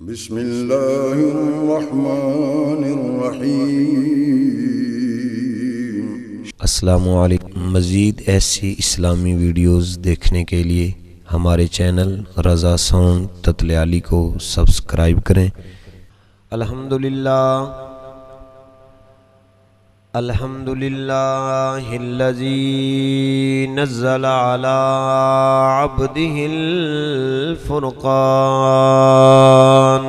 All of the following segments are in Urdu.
بسم اللہ الرحمن الرحیم۔ السلام علیکم۔ مزید ایسی اسلامی ویڈیوز دیکھنے کے لیے ہمارے چینل رضا ساؤنڈ تتلے عالی کو سبسکرائب کریں۔ الحمدللہ الذی نزل علی عبدہ الفرقان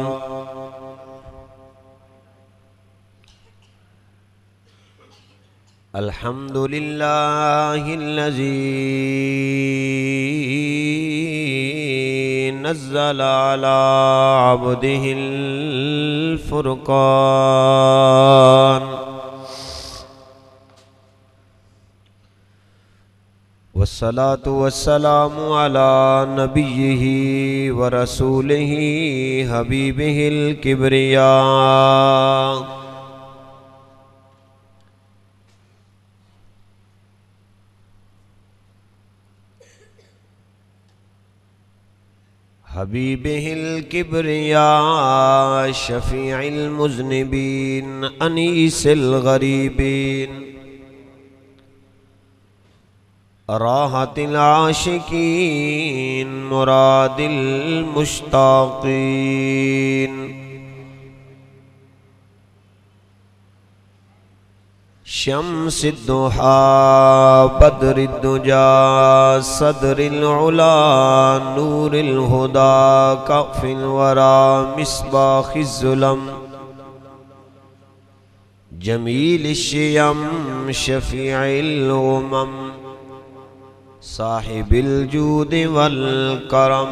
الحمدللہ الذی نزل علی عبدہ الفرقان والصلاة والسلام على نبيه ورسوله حبيبه الكبرياء حبيبه الكبرياء شفيع المذنبين أنيس الغريبين راحت العاشقین مراد المشتاقین شمس الضحى بدر الدجى صدر العلا نور الهدى كأف الورى مصباح الظلم جمیل الشیم شفیع الامم صاحب الجود والکرم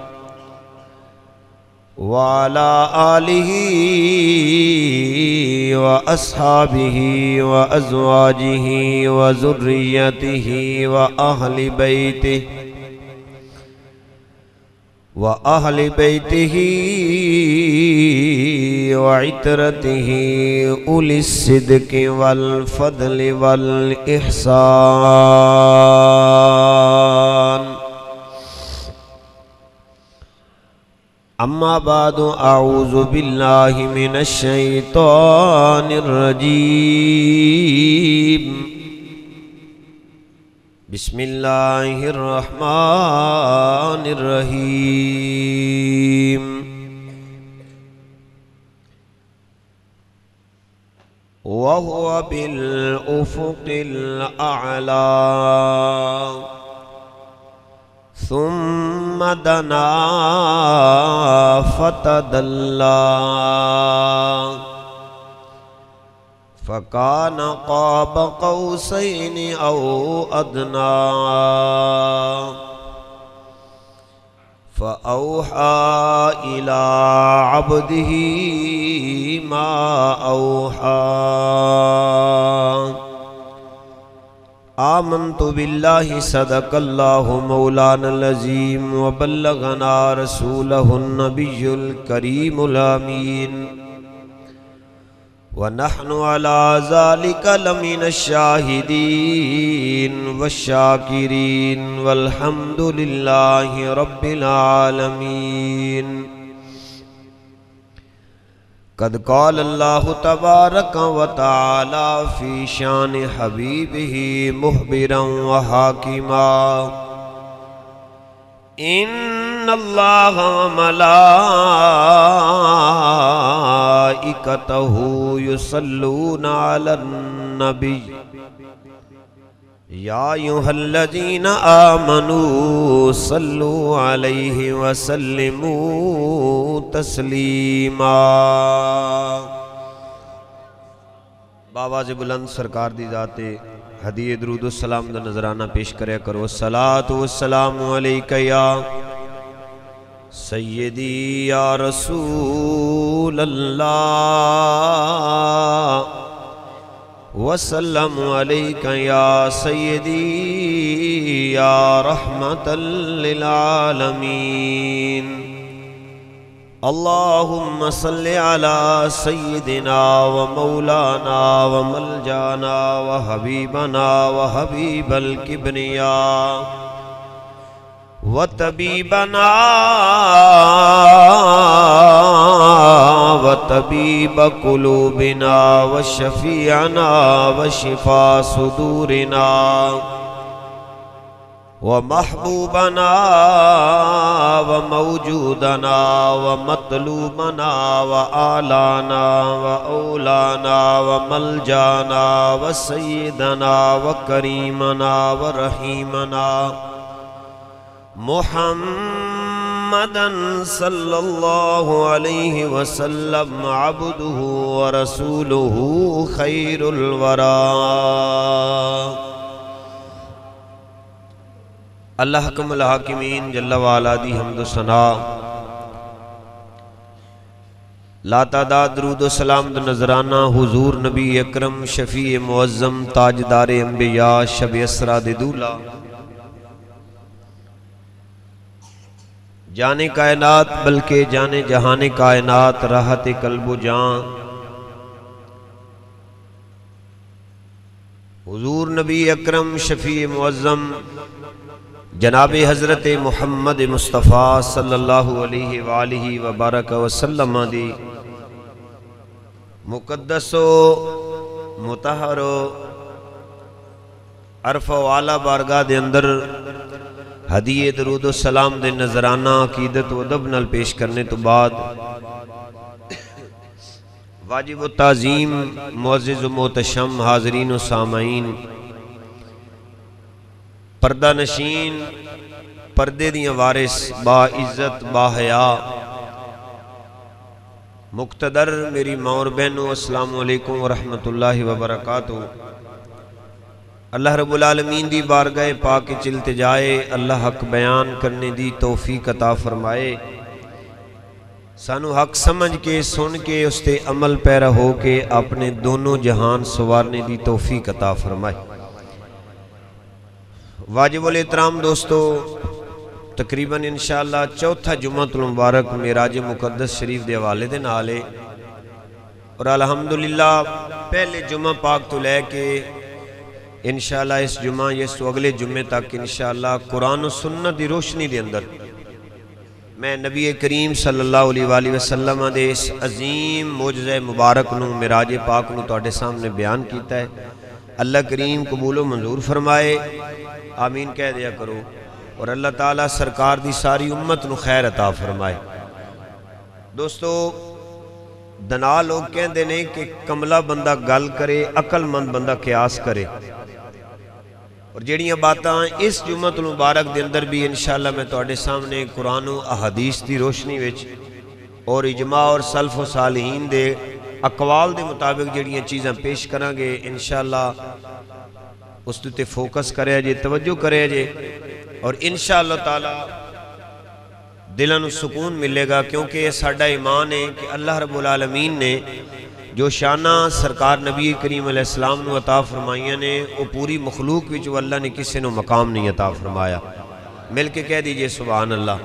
وعلى آلہ وأصحابہ وأزواجہ وذریتہ وأہل بیتہ وعترتہ اولی الصدق والفضل والإحسان اما بعد اعوذ باللہ من الشیطان الرجیم بسم اللہ الرحمن الرحیم وَهُوَ بِالْأُفُقِ الْأَعْلَى ثُمَّ دَنَا فَتَدَلَّى فَكَانَ قَابَ قَوْسَيْنِ أَوْ أَدْنَى فَأَوْحَى إِلَىٰ عَبْدِهِ مَا أَوْحَى آمنت باللہ صدق اللہ مولانا العظیم وبلغنا رسولہ النبی الکریم الامین ونحن على ذلك لمن الشاہدین والشاکرین والحمد للہ رب العالمین قد قال اللہ تبارک و تعالی فی شان حبیبہ مخبرا و حاکما ان اللہ و ملائکتہ یصلون علی النبی یا ایھا الذین آمنوا صلوا علیہ وسلموا تسلیما۔ باواز بلند سرکار دی ذات ہدیہ درود السلام دا نظرانہ پیش کریا کرو۔ الصلاۃ والسلام علیکہ یا سیدی یا رسول اللہ وسلم علیکہ یا سیدی یا رحمت للعالمین اللہم صلی علی سیدنا و مولانا و ملجانا و حبیبنا و حبیب الکبریاء و طبیبنا وطبيب قلوبنا وشفيعنا وشفاء صدورنا ومحبوبنا وموجودنا ومطلوبنا وآلانا وأولانا وملجانا وسيدنا وكريمنا ورحيمنا محمدا صلى الله عليه وسلم عبده ورسوله خير الورى. اللہ حکم الحاکمین جل وعلا دی حمد و ثنا، لا تعداد درود و سلام دا نظرانہ حضور نبی اکرم شفیع معظم تاجدار انبیاء شب اسرا دے دولا جانے کائنات بلکہ جانے جہان کائنات راحت قلب و جان حضور نبی اکرم شفیع معظم جناب حضرت محمد مصطفیٰ صلی اللہ علیہ وآلہ وبارک وسلم دی مقدس و مطہر و عرف و اعلیٰ بارگاہ دے اندر ہدیے درود و سلام دے نظرانہ عقیدت و ادب نال پیش کرنے تو بعد واجب و تعظیم معزز و محتشم حاضرین و سامعین، پردہ نشین پردے دیاں وارث با عزت با حیا مقتدر میری ماں اور بہنوں، السلام علیکم ورحمۃ اللہ وبرکاتہ. اللہ رب العالمین دی بارگاہ پاک چلتے جائے، اللہ حق بیان کرنے دی توفیق عطا فرمائے، سانو حق سمجھ کے سن کے اس تے عمل پیرا ہو کے اپنے دونوں جہان سوارنے دی توفیق عطا فرمائے. واجب الاحترام دوستو، تقریباً انشاءاللہ چوتھا جمعۃ المبارک معراج مقدس شریف دے حوالے دے نالے، اور الحمدللہ پہلے جمعہ پاک تو لے کے انشاءاللہ اس جمعہ یا اس اگلے جمعے تک انشاءاللہ قرآن و سنت دی روشنی دے اندر میں نبی کریم صلی اللہ علیہ وآلہ وسلم دے اس عظیم معجزہ مبارک نو معراج پاک نو تواڈے سامنے بیان کیتا ہے. اللہ کریم قبول و منظور فرمائے، آمین کہہ دیا کرو، اور اللہ تعالیٰ سرکار دی ساری امت نو خیر عطا فرمائے. دوستو، دنا لوگ کہندے نے کہ کملا بندہ گل کرے، عقل مند بندہ قیاس کرے، اور جڑیاں باتاں اس جمعۃ المبارک دے اندر بھی انشاءاللہ میں تواڈے سامنے قرآن و احادیث دی روشنی وچ اور اجماع اور سلف و صالحین دے اقوال دے مطابق جڑیاں چیزاں پیش کریں گے انشاءاللہ اس تے فوکس کرے جے، توجہ کرے جے، اور انشاءاللہ تعالی دلوں نو سکون ملے گا، کیونکہ یہ ساڈا ایمان ہے کہ اللہ رب العالمین نے جو شانہ سرکار نبی کریم علیہ السلام نو عطا فرمائیاں نے وہ پوری مخلوق وچ اللہ نے کسی نو مقام نہیں عطا فرمایا. مل کے کہہ دیجئے سبحان اللہ.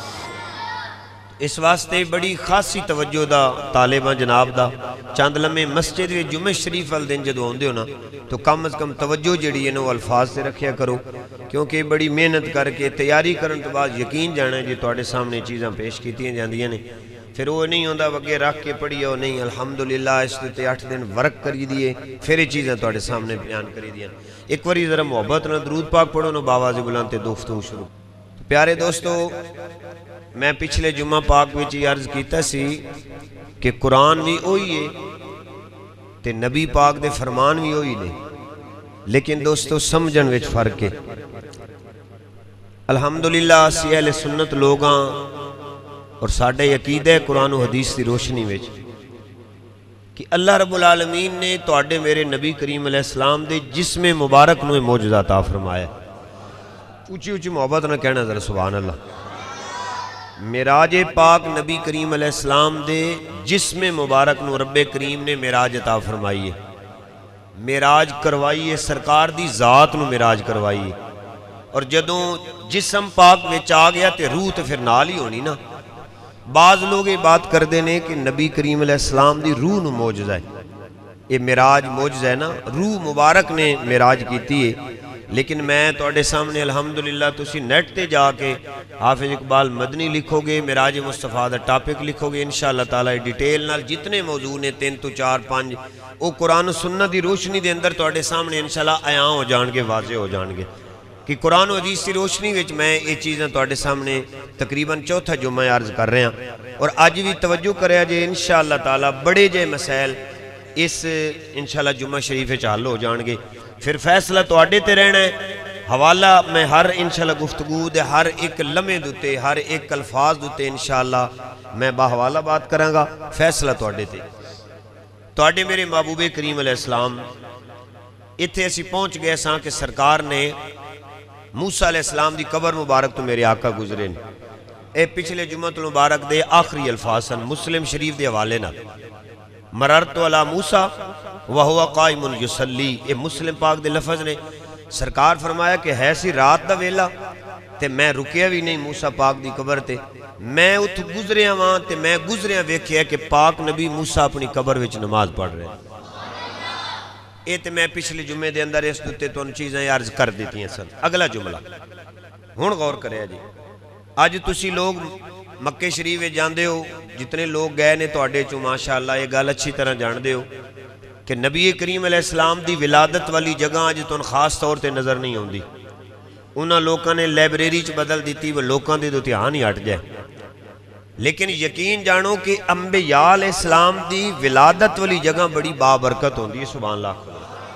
اس واسطے بڑی خاصی توجہ دا طالبہ جناب دا چند لمحے مسجد وچ جمعہ شریف وال دن جدوں اوندے ہو نا تو کم از کم توجہ جڑی ہے نا الفاظ سے رکھیا کرو، کیونکہ بڑی محنت کر کے تیاری کرن تو بعد یقین جانا ہے جی تواڈے سامنے چیزاں پیش کیتیاں جاندیاں نے، پھر وہ نہیں ہوندا وگے رکھ کے پڑھیا ہو نہیں، الحمدللہ اس تے 8 دن ورک کری دیے پھر یہ چیزیں تواڈے سامنے بیان کری دیاں. ایک واری ذرا محبت نہ درود پاک پڑھو نا باواز بلند تے گفتگو شروع. پیارے دوستو، میں پچھلے جمعہ پاک وچ عرض کیتا سی کہ قرآن بھی وہی ہے تے نبی پاک دے فرمان بھی وہی نے، لیکن دوستو سمجھن وچ فرق ہے. الحمدللہ اسی اہل سنت لوگاں اور ساڈے عقیدہ قرآن و حدیث دی روشنی وچ کہ اللہ رب العالمین نے تواڈے میرے نبی کریم علیہ السلام دے جسم مبارک نو معجزہ عطا فرمایا. اونچی اونچی محبت نہ کہنا ذرا سبحان اللہ. معراج پاک نبی کریم علیہ السلام دے جسم مبارک نو رب کریم نے معراج عطا فرمائی ہے، معراج کروائی ہے، سرکار دی ذات نو معراج کروائی ہے. اور جدوں جسم پاک وچ آ گیا تے روح تے پھر نال ہی ہونی نا. بعض لوگ یہ بات کردے نے کہ نبی کریم علیہ السلام دی روح نو معجزہ ہے، یہ معراج معجزہ ہے نا، روح مبارک نے معراج کیتی ہے. لیکن میں توڑے سامنے الحمدللہ تسی نیٹ تے جا کے حافظ اقبال مدنی لکھو گے، مراج مصطفیٰ دا ٹاپک لکھو گے، انشاءاللہ تعالی ڈیٹیل نال جتنے موضوع نے 3 تو 4 5 وہ قرآن و سنت دی روشنی دے اندر توڑے سامنے انشاءاللہ عیاں ہو جان گے، واضح ہو جان گے کہ قرآن و حدیث کی روشنی وچ میں یہ چیزیں توڑے سامنے تقریباً چوتھا جمعہ عرض کر رہے ہیں، اور آج بھی توجہ کرے جے انشاءاللہ تعالی بڑے جے مسائل اس انشاءاللہ جمعہ شریف حل ہو جان گے، پھر فیصلہ توڑے تے رہنا ہے۔ حوالہ میں ہر انشاءاللہ گفتگو دے ہر ایک لمحے دوتے ہر ایک الفاظ دوتے انشاءاللہ میں باحوالہ بات کروں گا، فیصلہ توڑے تے توڑے میرے محبوب کریم علیہ السلام اتھے اسی پہنچ گئے ساں کہ سرکار نے موسیٰ علیہ السلام دی قبر مبارک تو میرے آقا گزرے نے، اے پچھلے جمعہ مبارک دے آخری الفاظ سن مسلم شریف دے حوالے نہ مررت علی موسیٰ وہو قائم یصلی، اے مسلم پاک دے لفظ نے، سرکار فرمایا کہ ہے سی رات دا ویلا تے میں رکیا بھی نہیں موسیٰ پاک دی قبر تے، میں اتھ گزریا وہاں تے میں گزریا ویکھیا کہ پاک نبی موسیٰ اپنی قبر وچ نماز پڑھ رہے ہیں۔ اے تے میں پچھلے جمعے دے اندر اس دوتے تو ان چیزیں عرض کر دیتی ہیں سن۔ اگلا جملہ ہون غور کرے جی، آج تسی لوگ مکہ شریف جاندے ہو، جتنے لوگ گئے نے توڑے چو ماشاءاللہ یہ گل اچھی طرح جان دے ہو کہ نبی کریم علیہ السلام دی ولادت والی جگہ آج تو خاص طور تے نظر نہیں ہوندی، انہاں لوکاں نے لائبریری چ بدل دیتی وہ لوکاں دے دوتے ہاں نہیں ہٹ جائے، لیکن یقین جانو کہ انبیاء علیہ السلام دی ولادت والی جگہ بڑی بابرکت ہوندی ہے، سبحان اللہ۔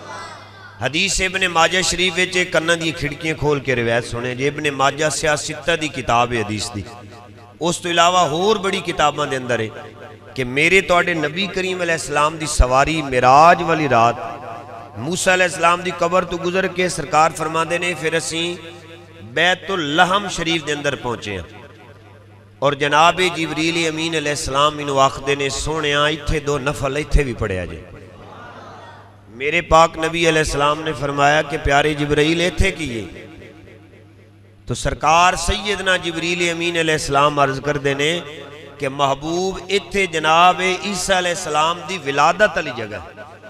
حدیث ابن ماجہ شریف وچ کناں دی کھڑکیاں کھول کے روایت سنے جی، ابن ماجہ سیاستہ دی کتاب ہے حدیث دی، اس تو علاوہ اور بڑی کتاباں دے اندر ہے کہ میرے توڑے نبی کریم علیہ السلام دی سواری مراج والی رات موسیٰ علیہ السلام دی قبر تو گزر کے سرکار فرما دے نے، پھر اسیں بیت اللحم شریف دے اندر پہنچے ہیں اور جناب جبریل امین علیہ السلام انہوں آخدے نے سونیاں اتھے 2 نفل اتھے بھی پڑھے آجے۔ میرے پاک نبی علیہ السلام نے فرمایا کہ پیارے جبریل اتھے کیے، تو سرکار سیدنا جبریل امین علیہ السلام عرض کر دینے کہ محبوب اتھے جناب عیسیٰ علیہ السلام دی ولادت علی جگہ،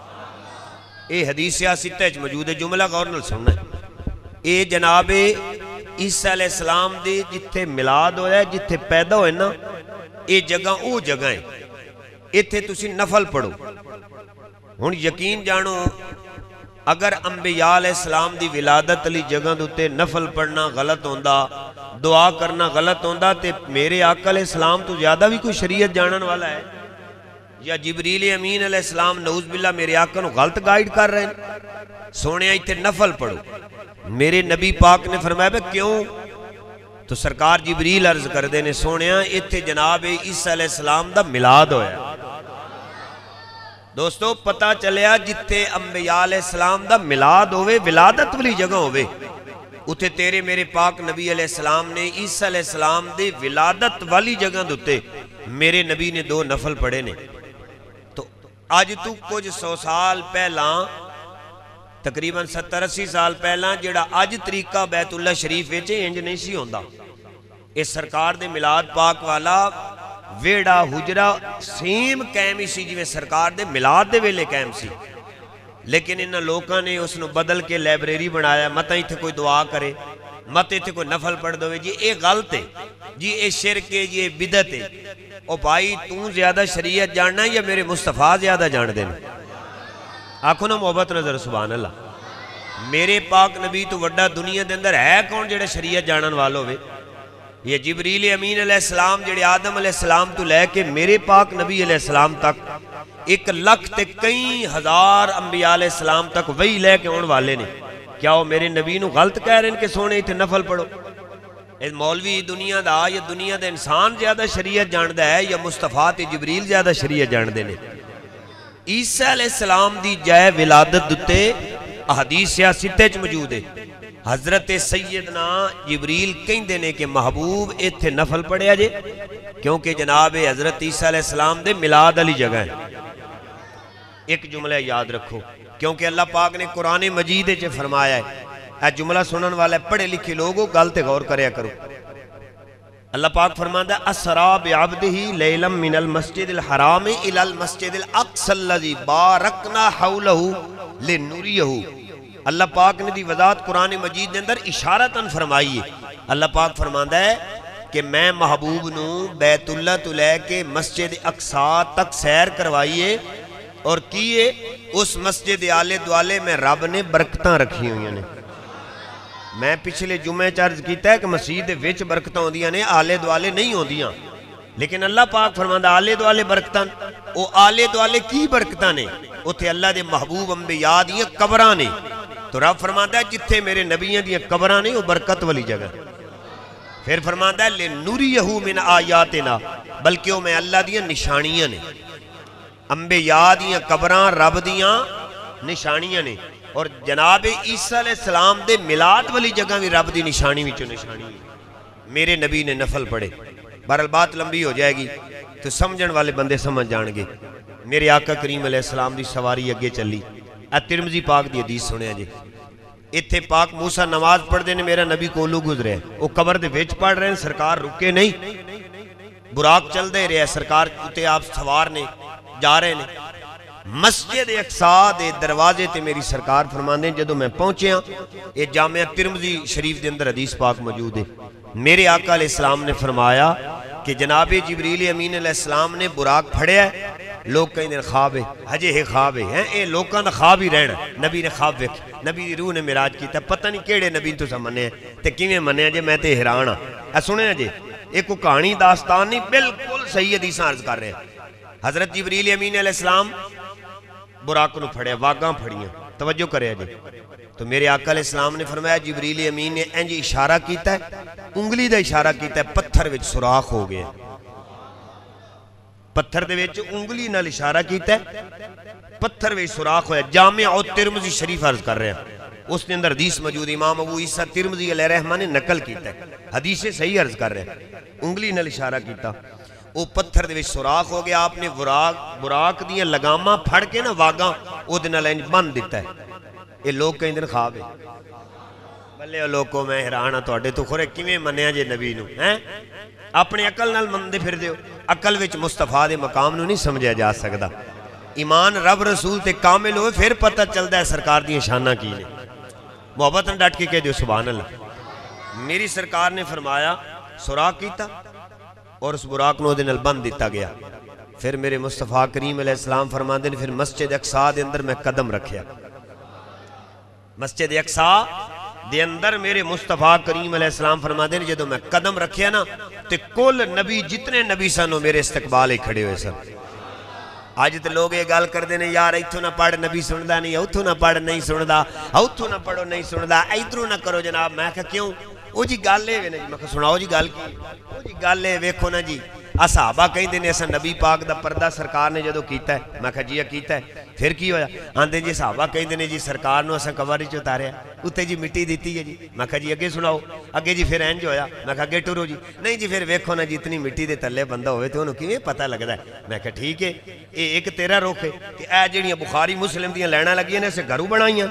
اے حدیث سیاستہ اچ موجود ہے، جملہ غور نال سننا ہے، اے جناب عیسیٰ علیہ السلام دی جتھے ملاد ہویا ہے جتھے پیدا ہوئے نا، اے جگہ او جگہ ہے، اتھے تسی نفل پڑھو۔ ہن یقین جانو اگر انبیاء علیہ السلام دی ولادت علی جگہ دوتے نفل پڑھنا غلط ہوندہ، دعا کرنا غلط ہوندہ، تے میرے آقا علیہ السلام تو زیادہ بھی کوئی شریعت جانن والا ہے، یا جبریل امین علیہ السلام نعوذ باللہ میرے آقا نو غلط گائیڈ کر رہے ہیں، سونے ایتھے نفل پڑھو۔ میرے نبی پاک نے فرمایا بے کیوں؟ تو سرکار جبریل عرض کر دینے سونے ایتھے جناب عیسیٰ علیہ السلام دا ملاد ہویا۔ دوستو پتہ چلیا جتے انبیاء علیہ السلام دا ملاد ہوئے ولادت والی جگہ ہوئے، اتھے تیرے میرے پاک نبی علیہ السلام نے عیسیٰ علیہ السلام دے ولادت والی جگہ دوتے میرے نبی نے 2 نفل پڑھے نے۔ تو آج تو کچھ 100 سال پہلا تقریباً 70-80 سال پہلا جڑا آج طریقہ بیت اللہ شریف ویچے انج نہیں سی ہوندہ، اس سرکار دے ملاد پاک والا ویڑا حجرہ سیم قائم سی جویں سرکار دے ملاد دے ویلے قائم سی، لیکن انہاں لوکاں نے اس نو بدل کے لائبریری بنایا، مت ایتھے کوئی دعا کرے، مت ایتھے کوئی نفل پڑھ دوے، جی اے غلط ہے، جی اے شرک ہے، جی اے بدعت ہے۔ او بھائی تو زیادہ شریعت جاننا ہے یا میرے مصطفیٰ زیادہ جان دینا؟ آنکھوں نا محبت نظر سبحان اللہ، میرے پاک نبی تو وڈا دنیا دے اندر ہے کون جڑے شریعت جانن والوں وے؟ یہ جبریل امین علیہ السلام جڑے آدم علیہ السلام تو لے کے میرے پاک نبی علیہ السلام تک 1 لاکھ تے کئی ہزار انبیاء علیہ السلام تک وہی لے کے ان والے نے، کیا وہ میرے نبی نو غلط کہہ رہے ہیں کہ سونے ایتھے نفل پڑھو؟ اس مولوی دنیا دا یا دنیا دا انسان زیادہ شریعت جاندہ ہے یا مصطفیٰ تے جبریل زیادہ شریعت جاندے نے؟ عیسیٰ علیہ السلام دی جائے ولادت دتے احادیث سیاستہ چ موجود ہے، حضرت سیدنا جبریل کہیں دینے کہ محبوب ایتھے نفل پڑھے آجے، کیونکہ جناب حضرت عیسیٰ علیہ السلام دے ملاد علی جگہ ہے۔ ایک جملہ یاد رکھو کیونکہ اللہ پاک نے قرآن مجید چے فرمایا ہے، اے جملہ سنن والے پڑھے لکھے لوگوں غلط غور کریا کرو۔ اللہ پاک فرماتا ہے اسرا بعبدہ لیلا من المسجد الحرام الى المسجد الاقصى الذي بارکنا حولہ لنریہ۔ اللہ پاک نے دی وضاحت قرآن مجید کے اندر اشارتاً فرمائی ہے۔ اللہ پاک فرماندا ہے کہ میں محبوب نو بیت اللہ تو لے کے مسجد اقصی تک سیر کروائیے اور کیے اس مسجد آلے دوالے میں رب نے برکتاں رکھی ہوئی ہیں۔ میں پچھلے جمعے عرض کیتا ہے کہ مسجد وچ برکتاں ہوندیاں نے، آلے دوالے نہیں ہوندیاں، لیکن اللہ پاک فرماندا آلے دوالے برکتاں، او آلے دوالے کی برکتاں نے؟ اتھے اللہ دے محبوب انبیاء دیاں قبراں نے، تو رب فرماندا ہے جتھے میرے نبیوں دیاں قبراں نے وہ برکت والی جگہ۔ پھر فرماندا ہے لِنُرِيَهُ مِنْ آیاتنا، بلکہ وہ میں اللہ دیاں نشانیاں نے، انبیاء دیاں قبراں رب دیاں نشانیاں نے، اور جناب عیسیٰ علیہ السلام دے میلاد والی جگہ بھی رب دی نشانی وچوں نشانی ہے۔ میرے نبی نے نفل پڑھے، بہرحال بات لمبی ہو جائے گی تو سمجھن والے بندے سمجھ جان گے۔ میرے آقا کریم علیہ السلام دی سواری اگے چلی، ترمذی پاک دی حدیث سنیا جی، اتھے پاک موسیٰ نماز پڑھ دے نے، میرا نبی کولو گزرے، وہ قبر دے وچ پڑھ رہے ہیں، سرکار رکے نہیں، براق چل دے رہے ہیں، سرکار اتے آپ سوار نے جا رہے ہیں۔ مسجد اقصی دے دروازے تے میری سرکار فرماندے جدوں میں پہنچیا، یہ جامعہ ترمذی شریف دے اندر حدیث پاک موجود ہے، میرے آقا علیہ السلام نے فرمایا کہ جناب جبریل امین علیہ السلام نے براق پھڑیا ہے، لوگ کہیں دن خواب ہے، ہجے ہے خواب ہے، اے لوگاں دا خواب ہی رہنا، نبی نے خواب ویکھ، نبی دی روح نے معراج کیتا، پتہ نہیں کیڑے نبی تو سمنے ہیں تے کیویں منیا جے، میں تے حیران ہاں۔ اے سنیا جے، ایک کو کہانی داستان نہیں، بالکل صحیح حدیثاں عرض کر رہے ہیں۔ حضرت جبریل امین علیہ السلام براق نو پھڑیا، واگاں پھڑیاں، توجہ کرے جے، تو میرے آقا علیہ السلام نے فرمایا جبریل امین نے انج اشارہ کیتا ہے، انگلی دا اشارہ کیتا ہے، پتھر وچ سوراخ ہو گیا، پتھر دے وچ انگلی نال اشارہ کیتا ہے، پتھر وچ سوراخ ہویا۔ جامعہ ترمذی شریف عرض کر رہے ہیں، اس نے اندر حدیث موجود، امام ابو عیسیٰ ترمذی علیہ رحمہ نے نقل کیتا ہے، حدیث صحیح عرض کر رہے ہیں، انگلی نال اشارہ کیتا، وہ پتھر دے وچ سوراخ ہو گیا، آپ نے براق دیاں لگاماں پھڑ کے نا واگاں او دے نال انج بند دیتا ہے۔ یہ لوگ کہیں دن خواب ہے، بلے لوگوں میں حیران ہاں تواڈے تو خورے کیویں منیا جے نبی نو، ہیں اپنی عقل نال مندے پھر دیو، عقل وچ مصطفیٰ دے مقام نو نہیں سمجھا جا سکدا۔ ایمان رب رسول تے کامل ہوئے پھر پتہ چلدا ہے سرکار دیاں شاناں کی نے۔ محبت نال ڈٹ کے کہہ دیو سبحان اللہ۔ میری سرکار نے فرمایا سوراخ کیتا اور اس براق نو دے نال بند دیتا گیا۔ پھر میرے مصطفیٰ کریم علیہ السلام فرماندے نے پھر مسجد اقصی دے اندر میں قدم رکھیا، مسجد اقصی دے اندر میرے مصطفیٰ کریم علیہ السلام فرماندے نے جدوں میں قدم رکھیا نا تے کل نبی جتنے نبی سنو میرے استقبال ہی کھڑے ہوئے سن۔ آج تے لوگ یہ گال کر دینے یار ایتھوں نہ پڑھ نبی سندا نہیں، اوتھوں نہ پڑھ نہیں سندا، اوتھوں نہ پڑھو نہیں سندا، ایدروں نہ کرو جناب۔ میں کہا کیوں؟ او جی گل ہے نا جی، میں کہا سناؤ جی گل کی؟ او جی گل ہے ویکھو نا جی، صحابہ کہیں دینے ایسا نبی پاک دا پردہ سرکار نے جدو کیتا ہے، میں کہا جی کیتا ہے، پھر کی ہویا؟ آندے جی صحابہ کہیں دینے جی سرکار نو ایسا قبر وچ اتاریا، اتے جی مٹی دیتی ہے جی۔ میں کہا جی اگے سناؤ، اگے جی پھر انج ہویا، میں کہا اگے ٹرو جی، نہیں جی پھر ویکھو نا جی اتنی مٹی دے تلے بندہ ہوئے تو انہوں کیویں پتہ لگدا ہے؟ میں کہا ٹھیک ہے، اے ایک تیرا رخ ہے کہ اے جڑیاں بخاری مسلم دیاں لینا لگیاں نے اسے گھروں بنائیاں،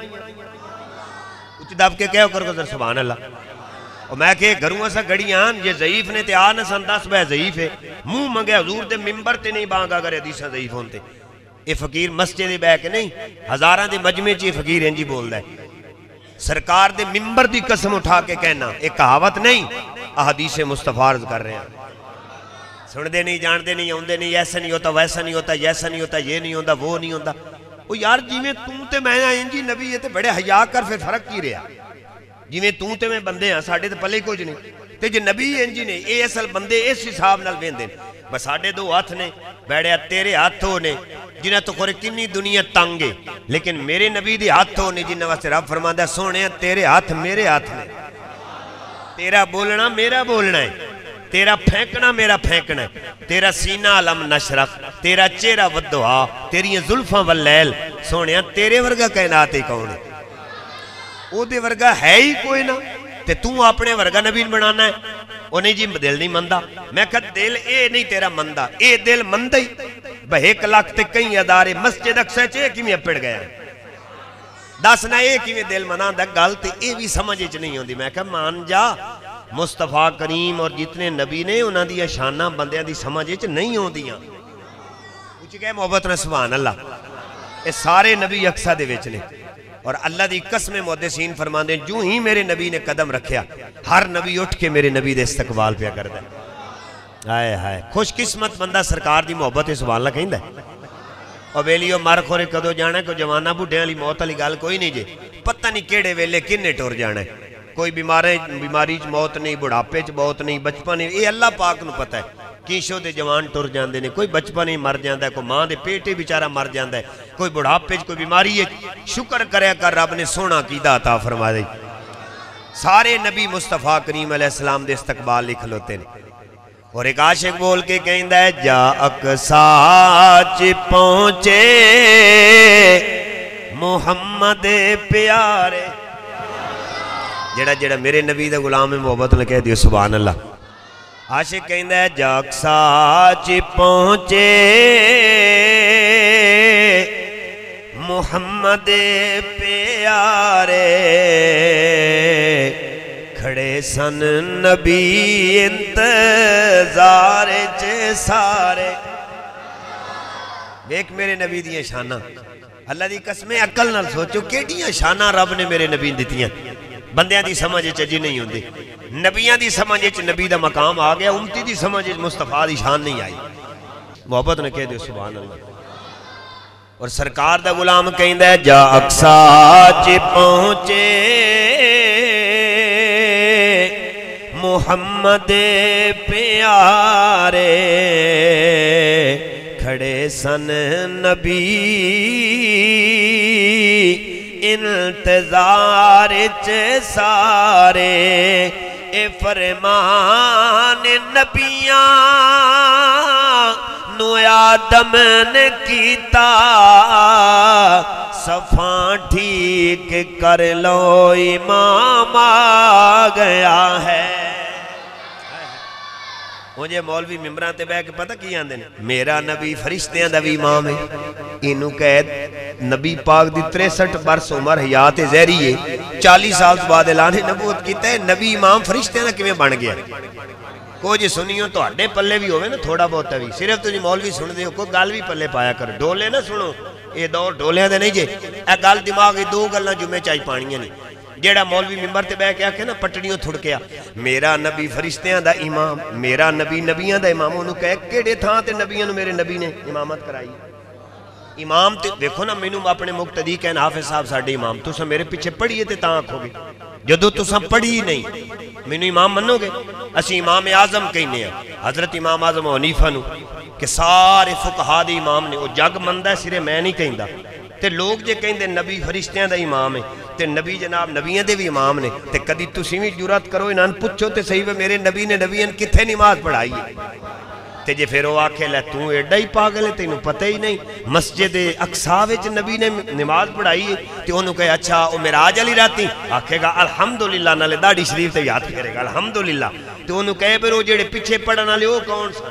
اچ دب کے کہو کر گزر سبحان اللہ۔ اور میں کہ گھروں ایسا گڑیاں یہ ضعیف نے تے آنا سن دس بے ضعیف ہے، منہ منگے حضور دے ممبر تے نہیں بانگا اگر حدیثاں ضعیف ہوندے۔ یہ فقیر مسجد بے کے نہیں، ہزاراں دے مجمع چ فقیر انجی بولدا ہے، سرکار دے ممبر دی قسم اٹھا کے کہنا، ایک کہاوت نہیں، احادیث مصطفیٰ عرض کر رہے ہیں۔ سن دے نہیں، جان دے نہیں، آندے نہیں، ایسا نہیں ہوتا، ویسا نہیں ہوتا، ایسا نہیں ہوتا، یہ نہیں ہوتا، وہ نہیں ہوتا۔ وہ یار جی میں توں تے میں انجی نبی یہ تے بڑے حیا کر، پھر فرق کی رہا؟ جی میں توں تے میں بندے ہیں، ساڑھے تے پلے کچھ نہیں، تے جی نبی انجی نے اے اصل بندے اس حساب نال ویندے بس ساڑھے دو ہاتھ نے بیڑے تیرے ہاتھ ہونے جنہیں تو خورے کنی دنیا تانگے، لیکن میرے نبی دی ہاتھ ہونے جنہیں واسطے رب فرماندہ سونے تیرے ہاتھ میرے ہاتھ نے، تیرا بولنا میرا بولنا ہے، تیرا پھینکنا میرا پھینکنا ہے، تیرا سینہ علم نشرق، تیرا چہرہ ودعا، تیری زلفاں واللیل، سونے تیرے ورگا کائنات ہی کون ہے؟ او دے ورگا ہے ہی کوئی نہ، تے توں اپنے ورگا نبی بنانا ہے؟ او نہیں جی دل نہیں مندہ۔ میں کہا دل اے نہیں تیرا مندہ، اے دل مندہ ہی بہ 1 لاکھ تے کئی ادارے مسجد اقصی چے کیویں اپڑ گیا دسنا اے کیویں دل مناندا گل تے اے بھی سمجھ وچ نہیں ہوندی۔ میں کہا مان جا مصطفیٰ کریم اور جتنے نبی نے انہاں دی شاناں بندیاں دی سمجھ وچ نہیں ہوندیاں۔ کچھ کہے محبت نہ سبحان اللہ، اے سارے نبی اقصی دے وچ نے اور اللہ دی قسم محدثین فرماندے جو ہی میرے نبی نے قدم رکھیا ہر نبی اٹھ کے میرے نبی دے استقبال پیا کردا ہے ہائے ہائے خوش قسمت بندہ سرکار دی محبت سبحان اللہ کہندا ہے اور ویلیو مر خورے کدو جانا ہے کوئی جوانہ بڈھے والی موت والی گل کوئی نہیں جے پتہ نہیں کیڑے ویلے کنے ٹر جانا ہے کوئی بیماری موت نہیں بڑھاپے چ موت نہیں بچپن نہیں یہ اللہ پاک نو پتہ ہے کیشو دے جوان ٹر جاندے نے کوئی بچپن ہی مر جاندا ہے کوئی ماں دے پیٹے بیچارہ مر جاندا ہے کوئی بڑھاپے چ کوئی بیماری ہے شکر کریا کر رب نے سونا کیدا عطا فرما دے سارے نبی مصطفیٰ کریم علیہ السلام دے استقبال لکھ لوتے نے اور ایک عاشق بول کے کہندا ہے جا اقصا چ پہنچے محمد پیارے جڑا جڑا میرے نبی دا غلام محبت نے کہہ دیو سبحان اللہ عاشق کہندا ہے جا اقصا چ پہنچے محمد پیارے کھڑے سن نبی انتظار چ سارے دیکھ میرے نبی دیاں شانہ اللہ دی قسم عقل نال سوچو کیڑیاں شانہ رب نے میرے نبی دتیاں بندیاں دی سمجھ چجی نہیں ہوندی نبیاں دی سمجھ چ نبی دا مقام آ گیا امتی دی سمجھ مصطفیٰ دی شان نہیں آئی محبت نے کہہ دیو سبحان اللہ اور سرکار دا غلام کہندا ہے جا اقصا چ پہنچے محمد پیارے کھڑے سن نبی انتظار چ سارے اے فرمان نبیاں نو آدم نے کیتا صفاں ٹھیک کر لو امام آ گیا ہے مجھے مولوی ممبران تے بیٹھ کے پتہ کی آندے نے میرا نبی فرشتیاں دا بھی امام ہے انہوں قید نبی پاک دی 63 برس عمر حیات زہری ہے 40 سال بعد اعلان نبوت کیتا ہے نبی امام فرشتیاں دا کیویں بن گیا کوئی جی سنیو تو ہڈے پلے بھی ہوئے نا تھوڑا بہت بھی صرف تجھے مولوی سن دے ہو کوئی گل بھی پلے پایا کر ڈولے نہ سنو یہ دور ڈولیاں دے نہیں جے اے گل دماغ دو گلاں جمعے چاہی پانیاں نہیں جیڑا مولوی ممبر تے بیٹھ کے آکھے نا پٹڑیوں تھڑکیا میرا نبی فرشتیاں دا امام میرا نبی نبیاں دا امام انہوں کہے کیڑے تھاں تے نبیاں نو میرے نبی نے امامت کرائی امام تے دیکھو نا مینوں اپنے مقتدی کہنا حافظ صاحب ساڈے امام تساں میرے پیچھے پڑھیے تے تاں آکھو گے جدو تساں پڑھی نہیں مینوں امام منو گے اسی امام اعظم کہنے ہیں حضرت امام اعظم حنیفہ نو کہ سارے فقہا دے امام نے وہ جگ مندہ سرے میں نہیں کہندا تے لوگ جے کہیں دے نبی فرشتیاں دا امام ہے تے نبی جناب نبیاں دے بھی امام نے تے کدی تسی بھی جرات کرو انہاں پوچھو تے صحیح میرے نبی نے نبیاں کتھے نماز پڑھائی ہے تے جے پھر وہ آکھے لے تو ایڈا ہی پاگل ہے تینوں پتہ ہی نہیں مسجد اقصا وچ نبی نے نماز پڑھائی ہے تے انہوں کہے اچھا وہ معراج والی راتی آکھے گا الحمدللہ نالے داڑھی شریف تے یاد کرے گا الحمدللہ تے انہوں کہے پھر وہ جڑے پیچھے پڑھن والے وہ کون سن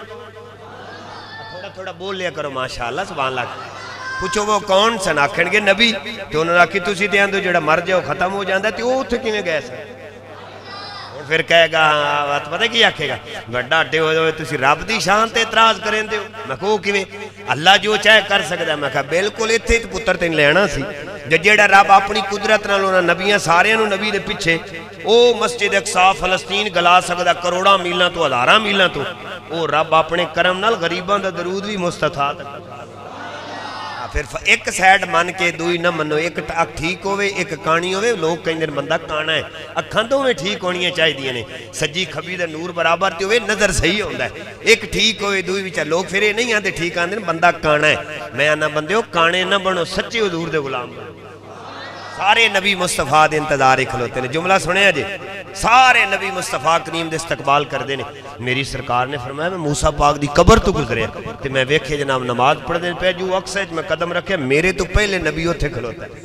تھوڑا تھوڑا بول لیا کرو ماشاءاللہ سبحان اللہ پوچھو وہ کون سن آکھن گے نبی تے انہوں نے آکھی تسی تے آندو جڑا مر جاؤ ختم ہو جاندا تے وہ اوتھے کیویں گئے سن پھر کہے گا پتہ کی آکھے گا بڑا اڈے ہوئے تسی رب دی شان تے اعتراض کریں دے میں کہو کیویں اللہ جو چاہے کر سکدا میں کہا بالکل ایتھے تے پتر تین لینا سی جڑا رب اپنی قدرت نال انہاں نبیاں ساریاں نو نبی دے پیچھے او مسجد اقصا فلسطین گلا سکدا کروڑاں میلاں تو ہزاراں میلاں تو او رب اپنے کرم نال غریباں دا درود بھی مستطاع پھر ایک سائڈ من کے دوئی نہ منو ایک اکھ ٹھیک ہوئے ایک کانی ہوئے لوگ کہیں دن بندہ کانا ہے اکھاں تو میں ٹھیک ہونی چاہی دیئے نے سجی خبی دا نور برابر تے ہوئے نظر صحیح ہوندہ ہے ایک ٹھیک ہوئے دوئی بچہ لوگ پھرے نہیں آتے ٹھیک آندے بندہ کانا ہے میں آنا بندے ہو کانے نہ بنو سچے حضور دے غلام بنو سارے نبی مصطفیٰ دے انتظار کھلوتے ہیں جملہ سنے آجے سارے نبی مصطفیٰ کریم دے استقبال کر دینے میری سرکار نے فرمایا میں موسیٰ پاک دی قبر تو گزرے تے میں ویکھے جناب نماز پڑھ دے پہ جو اکسے میں قدم رکھے میرے تو پہلے نبیوں تھے کھلوتا ہے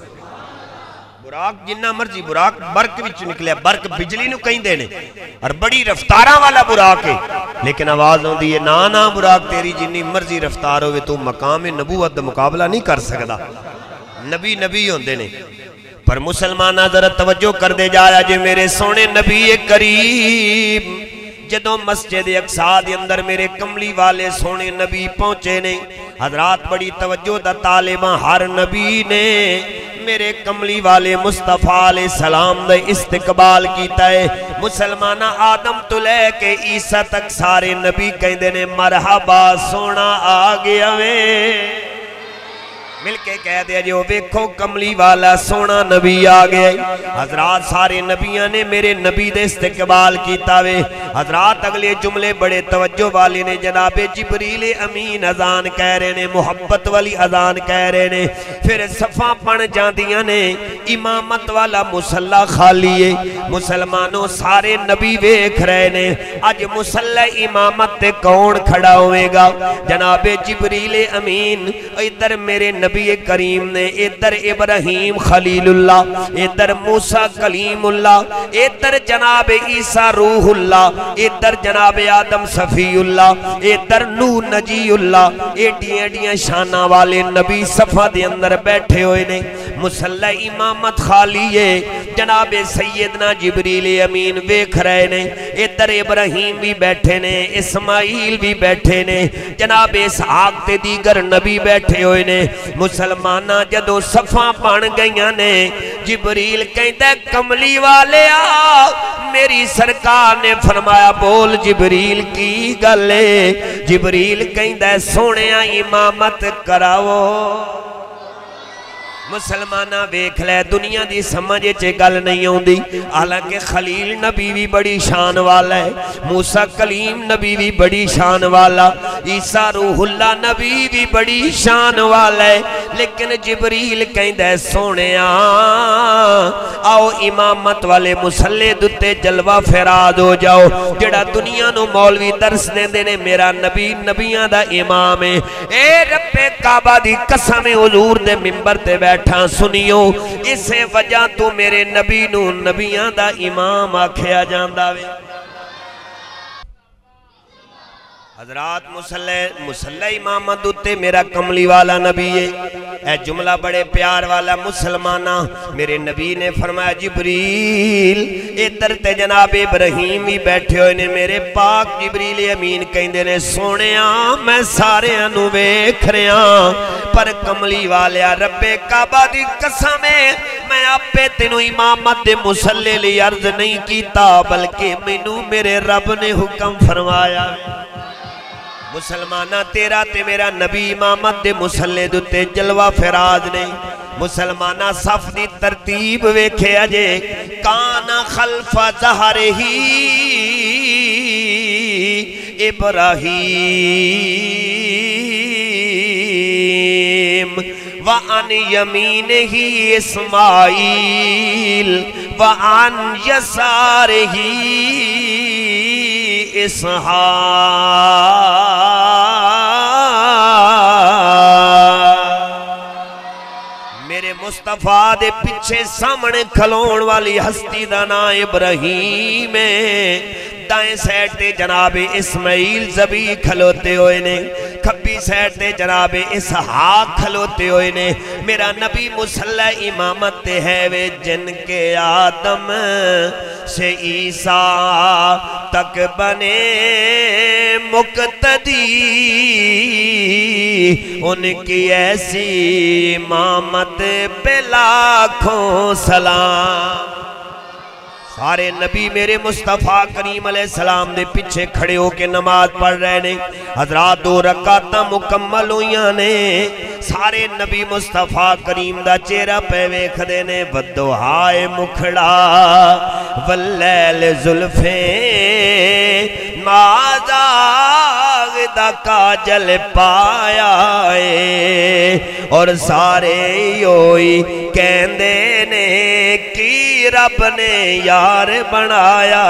براق جنہ مرضی براق برق وچ نکلے برق بجلی نو کہیں دینے اور بڑی رفتاراں والا براق ہے لیکن آواز ہوں دی نا براق تیری جنی مرضی رفتار ہوئے تو مقام نبوت دا مقابلہ نہیں کر سکدا نبی ہوں دینے پر مسلمانہ ذرا توجہ کر دے جایا جے میرے سونے نبی کریم جدوں مسجد اقصا دے اندر میرے کملی والے سونے نبی پہنچے نے حضرات بڑی توجہ دا طالباں ہر نبی نے میرے کملی والے مصطفیٰ علیہ السلام دے استقبال کیتا ہے مسلمانہ آدم تو لے کے عیسیٰ تک سارے نبی کہندے نے مرحبا سونا آگیا میں مل کے کہہ دیا جو ویکھو کملی والا سونا نبی آگیا حضرات سارے نبیاں نے میرے نبی دے استقبال کیتا وے حضرات اگلے جملے بڑے توجہ والے نے جناب جبریل امین اذان کہہ رہے نے محبت والی اذان کہہ رہے نے پھر صفاں پڑھ جاندیاں نے امامت والا مصلی خالی ہے مسلمانوں سارے نبی ویکھ رہے نے اج مصلی امامت تے کون کھڑا ہوئے گا جناب جبریل امین ادھر میرے نبی کریم نے ادھر ابراہیم خلیل اللہ ادھر موسیٰ کلیم اللہ ادھر جناب عیسیٰ روح اللہ ادھر جناب آدم صفی اللہ ادھر نوح نجی اللہ ایڈیاں شانہ والے نبی صفحہ دے اندر بیٹھے ہوئے نے مصلی امامت خالی ہے جناب سیدنا جبریل امین ویکھ رہے نے ادھر ابراہیم بھی بیٹھے نے اسماعیل بھی بیٹھے نے جناب اسحاق تے دیگر نبی بیٹھے ہوئے نے مسلمانہ جدو صفحہ پڑھ گئیاں نے جبریل کہندہ کملی والے میری سرکار نے فرمایا بول جبریل کی گلے جبریل کہندہ سونے امامت کراؤ مسلمانہ ویکھ لے دنیا دی سمجھے چے گل نہیں ہوندی حالانکہ خلیل نبی بھی بڑی شان والا ہے موسیٰ کلیم نبی بھی بڑی شان والا عیسیٰ روح اللہ نبی بھی بڑی شان والا ہے لیکن جبریل کہندہ سونے آؤ امامت والے مصلی دتے جلوہ فیراد ہو جاؤ جڑا دنیا نو مولوی درس دے دینے میرا نبی نبیاں دا امام ہے اے رب کعبہ دی قسم حضور دے ممبر تے بیٹھا سنیو اسے وجہ تو میرے نبی نو نبیاں دا امام آکھیا جاندہ وے حضرات مصلی امامت دوتے میرا کملی والا نبی ہے اے جملہ بڑے پیار والا مسلمانہ میرے نبی نے فرمایا جبریل ادھر تے جناب ابراہیم بھی بیٹھے ہوئے نے میرے پاک جبریل امین کہندے نے سونے میں سارے انو ویکھ رہا پر کملی والیا رب کعبہ دی قسم میں آپ پہ تینو امامت دے مصلی لی عرض نہیں کیتا بلکہ مینوں میرے رب نے حکم فرمایا مسلمانہ تیرا تے میرا نبی امامت دے مصلی دوتے جلوہ فیراز نے مسلمانہ صف دی ترتیب ویکھے اجے کانا خلف ظہرہی ابراہیم وعن یمینہی اسماعیل وعن یسارہی اسحاق میرے مصطفیٰ دے پچھے سامنے کھلون والی ہستی دا نا ابراہیم دائیں سیٹ تے جناب اسماعیل زبی کھلوتے ہوئے نے کھبی سیٹ تے جناب اسحاق کھلوتے ہوئے نے میرا نبی مصلی امامت تے ہے وے جن کے آدم سے عیسیٰ تک بنے مقتدی ان کی ایسی امامت پہ لاکھوں سلام سارے نبی میرے مصطفیٰ کریم علیہ السلام دے پیچھے کھڑے ہو کے نماز پڑھ رہے نے حضرات 2 رکعتاں مکمل ہویاں نے سارے نبی مصطفیٰ کریم دا چہرہ پہ ویکھ دے نے ودہائے مکھڑا واللیل زلفیں مازاغ دا کاجل پایا اور سارے یوئی کہندے نے کی رب نے یار بنایا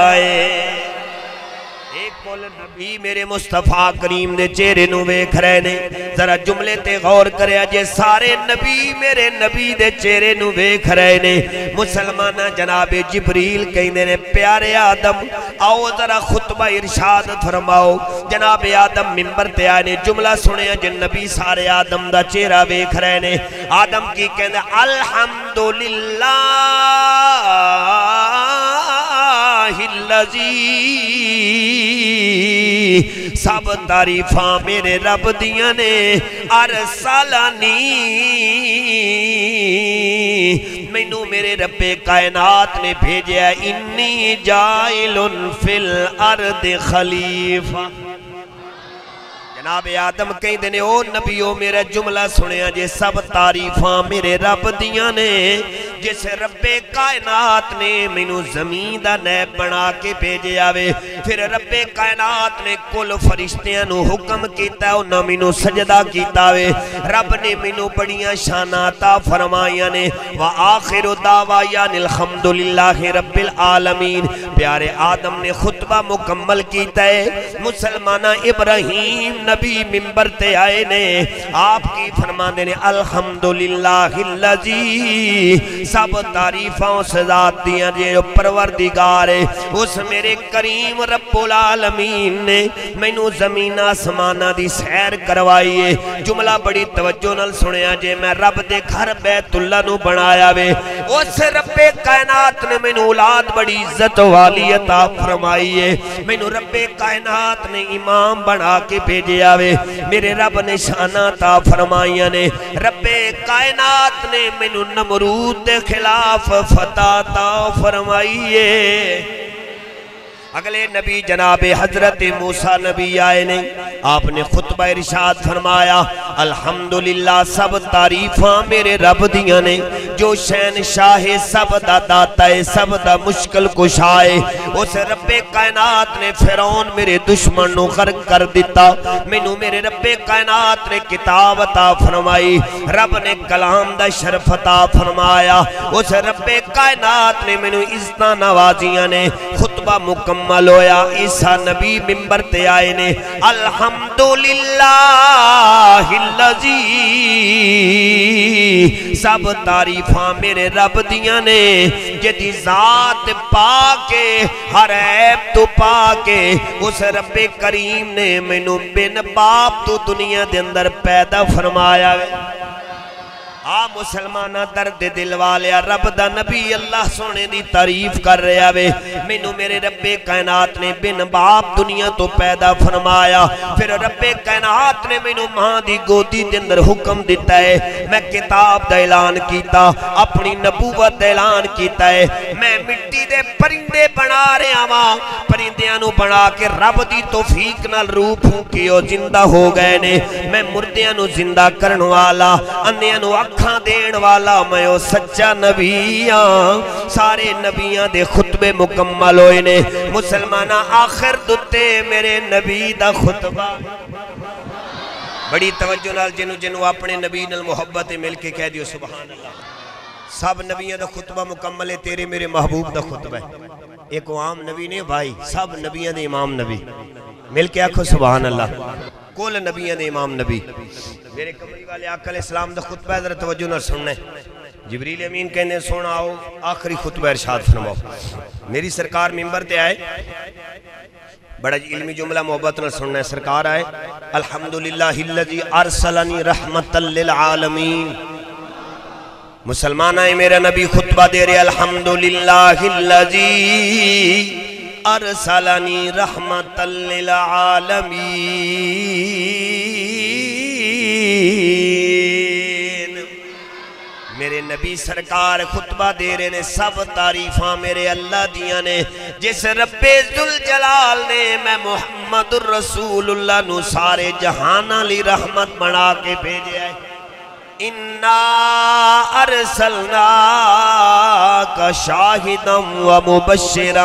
ایک بول نبی میرے مصطفیٰ کریم دے چہرے نو ویکھ رہے نے ذرا جملے تے غور کرے جے سارے نبی میرے نبی دے چہرے نو ویکھ رہے نے مسلمانہ جناب جبریل کہندے نے پیارے آدم آؤ ذرا خطبہ ارشاد فرماؤ جناب آدم منبر تے آئے نے جملہ سنے جن نبی سارے آدم دا چہرہ ویکھ رہے نے آدم کی کہندے الحمدللہ سب تعریفاں میرے رب دیاں نے ارسلانی مینوں میرے رب کائنات نے بھیجیا انی جائل فی الارض خلیفہ جناب آدم کہیں دینے او نبیو میرا جملہ سنیا جے سب تعریفاں میرے رب دیاں نے جس رب کائنات نے مینوں زمین دا نیب بنا کے بھیجے آوے پھر رب کائنات نے کل فرشتیاں نو حکم کیتا ہے انہاں مینوں سجدہ کیتا وے رب نے مینوں بڑیاں شاناں عطا فرمائیاں نے وآخر دعوایان الحمدللہ رب العالمین پیارے آدم نے خطبہ مکمل کیتا ہے مسلمانہ ابراہیم نبی منبر تے آئے نے آپ کی فرمان دینے الحمدللہ اللذی سب تعریفاں اس ذات دیاں جو پروردگار ہے اس میرے کریم رب العالمین نے مینوں زمین آسمانہ دی سیر کروائیے جملہ بڑی توجہ نال سنیا جے میں رب دے گھر بیت اللہ نو بنایا وے اس رب کائنات نے مینوں اولاد بڑی عزت والی عطا فرمائیے مینوں رب کائنات نے امام بنا کے بھیجے آوے میرے رب نے شانہ عطا فرمائیاں نے رب کائنات نے مینوں نمرود دے خلاف فتح عطا فرمائیے اگلے نبی جناب حضرت موسیٰ نبی آئے نے آپ نے خطبہ ارشاد فرمایا الحمدللہ سب تعریفاں میرے رب دیاں نے جو شہنشاہ سب دا داتا ہے سب دا مشکل کشائے اس رب کائنات نے فرعون میرے دشمن نو غرق کر دیتا مینوں میرے رب کائنات نے کتاب عطا فرمائی رب نے کلام دا شرف عطا فرمایا اس رب کائنات نے مینوں عزتاں نوازیاں نے خطبہ مکمل ہویا عیسیٰ نبی منبر تے آئے نے الحمدللہ اللذی سب تعریفاں میرے رب دیاں نے جدی ذات پاکے ہر عیب تو پاکے اس رب کریم نے مینوں بن باپ تو دنیا دے اندر پیدا فرمایا ہے مسلمانہ درد دل والیا رب دا نبی اللہ سونے دی تعریف کر رہا وے مینوں میرے رب کائنات نے بن باپ دنیا تو پیدا فرمایا پھر رب کائنات نے مینوں ماں دی گودی دے اندر حکم دیتا ہے میں کتاب دا اعلان کیتا اپنی نبوت دا اعلان کیتا ہے میں مٹی دے پرندے بنا رہا ہاں پرندیاں نو بنا کے رب دی توفیق نال روح پھونکیو زندہ ہو گئے نے میں مردیاں نو زندہ کرن والا اندیاں نو اکھاں دین والا میں او سچا نبی ہاں سارے نبیاں دے خطبے مکمل ہوئے نے مسلمانہ آخر دتے میرے نبی دا خطبہ بڑی توجہ نال جنو اپنے نبی نال محبت مل کے کہہ دیو سبحان اللہ سب نبیاں دا خطبہ مکمل ہے تیرے میرے محبوب دا خطبہ ہے ایک عام نبی نے بھائی سب نبیاں دے امام نبی مل کے آکھو سبحان اللہ کل نبیاں دے امام نبی میرے کمری والے آقا علیہ السلام دا خطبہ ذرا توجہ نہ سننا ہے جبریل امین کہنے سونا آؤ آخری خطبہ ارشاد فرماؤ میری سرکار منبر تے آئے بڑا علمی جملہ محبت نہ سننا ہے سرکار آئے الحمدللہ اللذی ارسلنی رحمتا للعالمین مسلمان آئے میرا نبی خطبہ دے رہے الحمدللہ اللذی ارسلنی رحمتا للعالمین میرے نبی سرکار خطبہ دے رہے نے سب تعریفاں میرے اللہ دیاں نے جس رب ذوالجلال نے میں محمد الرسول اللہ نو سارے جہانہ لی رحمت بنا کے بھیجے آئے اِنَّا أَرْسَلْنَاكَ شَاهِدًا وَمُبَشِّرًا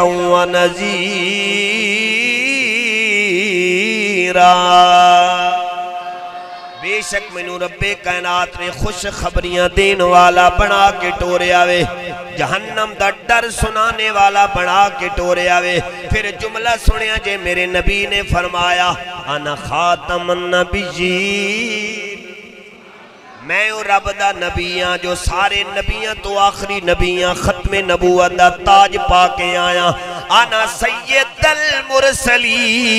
وَنَذِيرًا بے شک منو رب کائنات نے خوش خبریاں دین والا بنا کے ٹورے آوے جہنم دا ڈر سنانے والا بنا کے ٹورے آوے پھر جملہ سنیا جے میرے نبی نے فرمایا انا خاتم النبیین میں رب دا نبیاں جو سارے نبیاں تو آخری نبیاں ختم نبوت دا تاج پا کے آیا انا سید المرسلین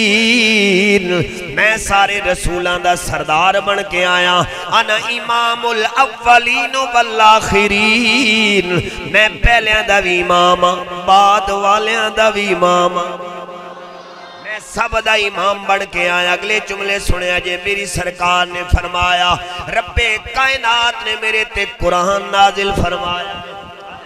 میں سارے رسولان دا سردار بن کے آیا انا امام الاولین والآخرین میں پہلیاں دا بھی امام بعد والیاں دا بھی امام سب دا امام بڑھ کے آیا اگلے جملے سنیا جے میری سرکار نے فرمایا رب کائنات نے میرے تے قرآن نازل فرمایا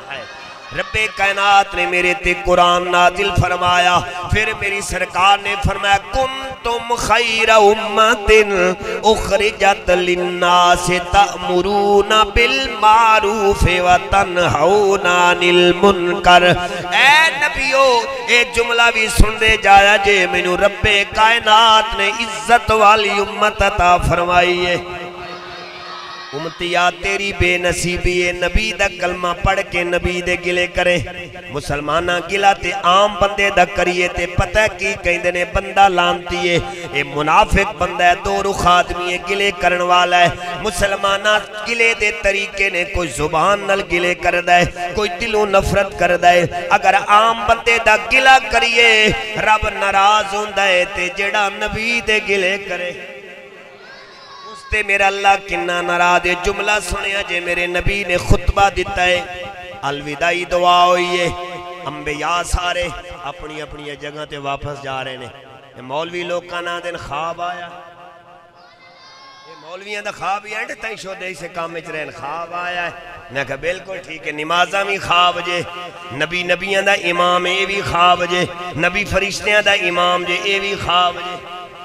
رب کائنات نے میرے تے قرآن نازل فرمایا، پھر میری سرکار نے فرمایا کنتم خیر امت اخرجت للناس تأمرون بالمعروف وتنہون عن المنکر۔ اے نبیو اے جملہ بھی سن دے جایا جے مینوں رب کائنات نے عزت والی امت عطا فرمائی ہے۔ امتیا تیری بے نصیبی ہے، نبی دا کلمہ پڑھ کے نبی دے گلے کرے، مسلمانہ گلہ تے عام بندے دا کریے تے پتہ کی کہیں دینے بندہ لانتی ہے، اے منافق بندہ ہے، دو رخ آدمی ہے، گلے کرن والا ہے۔ مسلمانہ گلے دے طریقے نے کوئی زبان نل گلے کردہ ہے، کوئی دلوں نفرت کردہ ہے۔ اگر عام بندے دا گلہ کریے رب ناراض ہوندہ ہے تے جڑا نبی دے گلے کرے تے میرا اللہ کنہ ناراض ہے۔ جملہ سنیا جے میرے نبی نے خطبہ دیتا ہے، الوداعی دعا ہوئی ہے، انبیاء سارے اپنی اپنی جگہ تے واپس جا رہے ہیں۔ مولوی لوگ کا نا دن خواب آیا، یہ مولویاں دا خواب ہی ہے تائیں شو دے سے کام میں چرین خواب آیا ہے۔ میں کہا بالکل ٹھیک ہے، نمازہ بھی خواب جے، نبی نبیاں دا امام اے بھی خواب جے، نبی فرشتیاں دا امام جے اے بھی خواب جے۔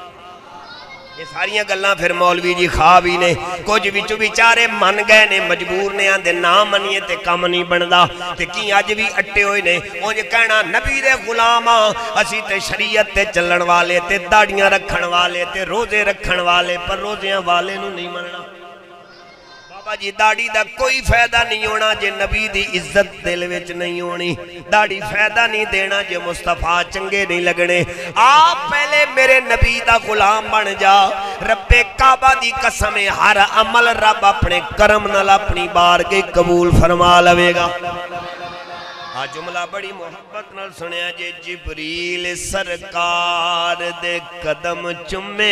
یہ ساریاں گلاں پھر مولوی جی خواب ہی نے، کچھ بچو بیچارے من گئے نے، مجبور نے آندے نام منیے تے کم نہیں بندا تے کی آج بھی اٹھے ہوئے نے۔ انج کہنا نبی دے غلاماں اسی تے شریعت تے چلن والے تے داڑیاں رکھن والے تے روزے رکھن والے، پر روزیاں والے نو نہیں مننا۔ بابا جی داڑی دا کوئی فائدہ نہیں ہونا جے نبی دی عزت دل وچ نہیں ہونی، داڑی فائدہ نہیں دینا جے مصطفیٰ چنگے نہیں لگنے۔ آپ پہلے میرے نبی دا غلام بن جا، رب کعبہ دی قسم ہر عمل رب اپنے کرم نال اپنی بارگاہ قبول فرما لوے گا۔ آج جملہ بڑی محبت نال سنیا جے جبریل سرکار دے قدم چمے،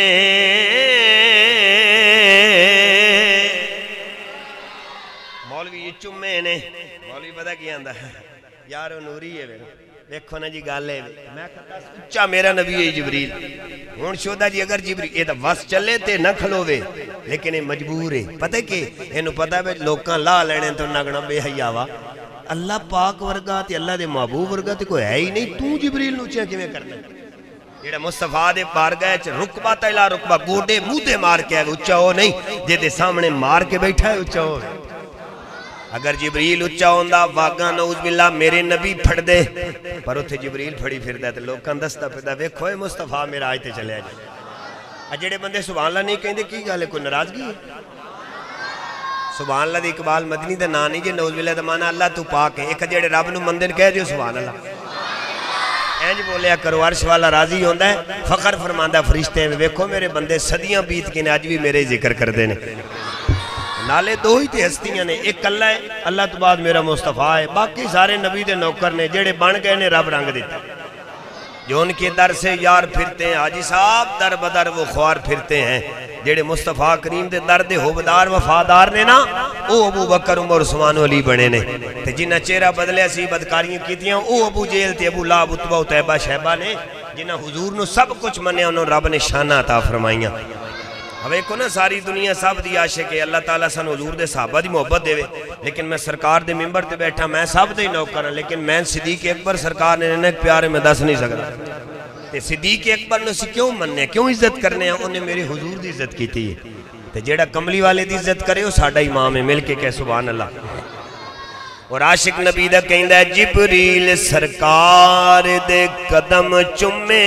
مولوی یہ چمے نے، مولوی پتہ کیا اندہ ہے یارو نوری ہے دیکھو نا جی گالے میں کہتا سچا میرا نبی ہے جبریل ہون شودہ جی اگر جبریل یہ تو بس چلے تے نہ کھلوے لیکن یہ مجبور ہے پتہ کہ انہوں پتہ ہے لوکاں لا لینے تو نگنا بے حیاوا اللہ پاک ورگا تے اللہ دے محبوب ورگا تے کوئی ہے ہی نہیں تو جبریل نوچے کیویں کرنا جیڑا مصطفیٰ دے بارگاہ چ رکبہ تیلا رکبہ گوڑے منہ تے مار کے اچھا ہو نہیں جے دے سامنے مار کے بیٹھا ہے اچھا ہو اگر جبریل اچھا ہوندہ واقعا نعوذ باللہ میرے نبی پھڑ دے پر اتھے جبریل پھڑی پھر دے لوگ کندستہ پھر دے ویکھوئے مصطفیٰ میرا آئے تے چلے آجائے اجڑے بندے سبحان اللہ نہیں کہیں دے کی گالے کوئی ناراضگی ہے سبحان اللہ دی اقبال مدنی دے نانی جے نعوذ باللہ دمانا اللہ تو پاک ہے ایک جڑے رب نو مندن کہہ دیو سبحان اللہ اینج بولیا کرو عرش والا راضی ہوندہ ہے فخر فرماندہ فرشتے میں ویکھو میرے بندے صدیاں بیت کے نے آج بھی میرے ذکر کر دینے نالے دو ہی تے ہستیاں نے ایک اللہ ہے اللہ تو بعد میرا مصطفیٰ ہے باقی سارے نبی دے نوکر نے جڑے بن گئے نے رب رنگ دیتا جو ان کے در سے یار پھرتے ہیں حاجی صاحب در بدر وہ خوار پھرتے ہیں جڑے مصطفیٰ کریم دے در دے حبدار وفادار نے نا او ابو بکر عمر عثمان و علی بنے نے تے جنہ چہرہ بدلے اسی بدکاریاں کیتیاں او ابو جیل تے ابو لاب اتبا اتیبہ شہبہ نے جنہ حضور نو سب کچھ منے انہوں رب نے شانہ عطا فرمائیاں ہوئے کو نا ساری دنیا سب دی عاشق ہے اللہ تعالیٰ سن حضور دے صحابہ دی محبت دے لیکن میں سرکار دے ممبر تے بیٹھا میں سب دے نوکر ہوں لیکن میں صدیق اکبر سرکار نے ایک پیارے میں دس نہیں سکتا تے صدیق اکبر نے سے کیوں مننے کیوں عزت کرنے ہیں انہیں میرے حضور دی عزت کی تھی تے جیڑا کملی والے دی عزت کرے وہ ساڑھا امام ہے مل کے کہہ سبحان اللہ اور عاشق نبی دا کہیں دا جبریل سرکار دے قدم چمے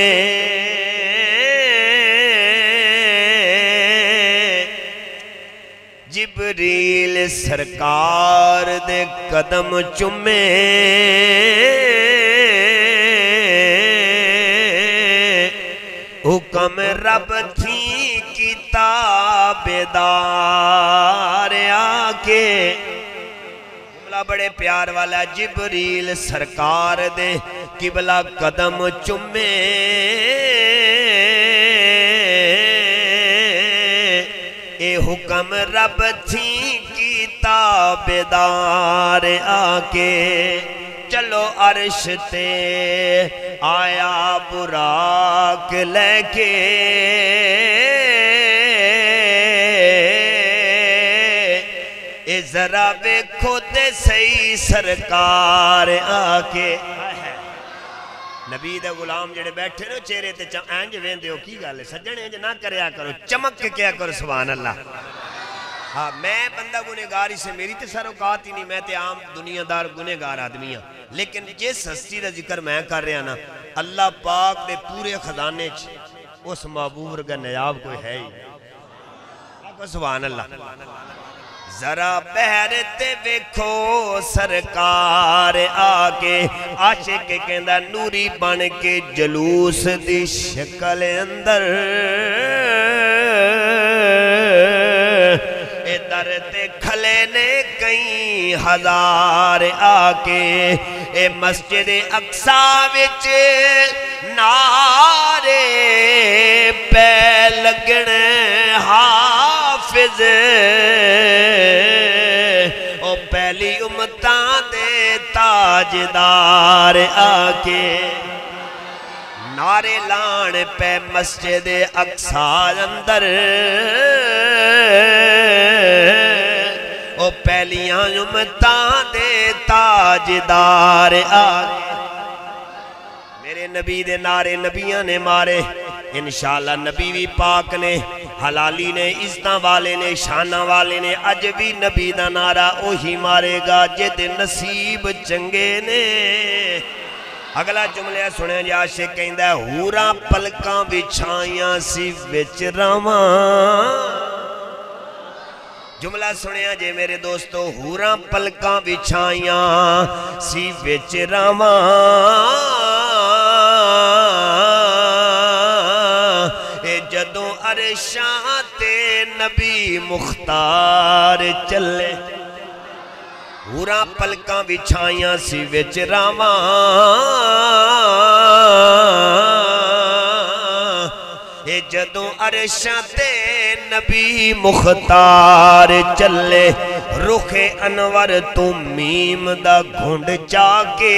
جبریل سرکار دے قدم چمے حکم رب تھی کتاب دار آکے قبلہ بڑے پیار والا جبریل سرکار دے قبلہ قدم چمے اے حکم رب تھی کتاب دار آکے چلو عرش تے آیا براق لے کے اے ذرا ویکھو تے صحیح سرکار آکے نبی دے غلام جڑے بیٹھے نو چہرے تے اینج ویندے ہو کی گل ہے سجن اینج نہ کریا کرو چمک کے کیا کرو سبحان اللہ ہاں میں بندہ گنہگار سے میری تے سر اوقات ہی نہیں میں تے عام دنیا دار گنہگار آدمی ہاں لیکن جس ہستی دا ذکر میں کر رہا نا اللہ پاک دے پورے خزانے اس محبوب کا نیاب کوئی ہے ہی سبحان اللہ ذرا بہرتے ویکھو سرکار آکے عاشق کہندہ نوری بن کے جلوس دی شکل اندر در تے کھلے نے کئی ہزار آکے اے مسجد اقصیٰ وچ نعرے پہ لگن حافظ او پہلی امتاں دے تاجدار آکے نعرے لان پہ مسجد اقصیٰ اندر او پہلیاں امتاں دے تاجدار آکے میرے نبی دے نعرے نبیاں نے مارے انشاءاللہ نبی بھی پاک نے حلالی نے عزتاں والے نے شانہ والے نے اج بھی نبی دا نعرہ اوہی مارے گا جد نصیب چنگے نے اگلا جملے سنے جا عاشق کہندہ ہے ہوراں پلکاں بچھائیاں سی وچ رواں جملہ سنیا جے میرے دوستو ہوراں پلکاں بچھائیاں سی وچ رواں جدوں عرشاں تے نبی مختار چلے ہوراں پلکاں بچھائیاں سی وچ رواں جدوں عرشاں تے نبی مختار چلے رخ انور تو میم دا گھنڈ چاکے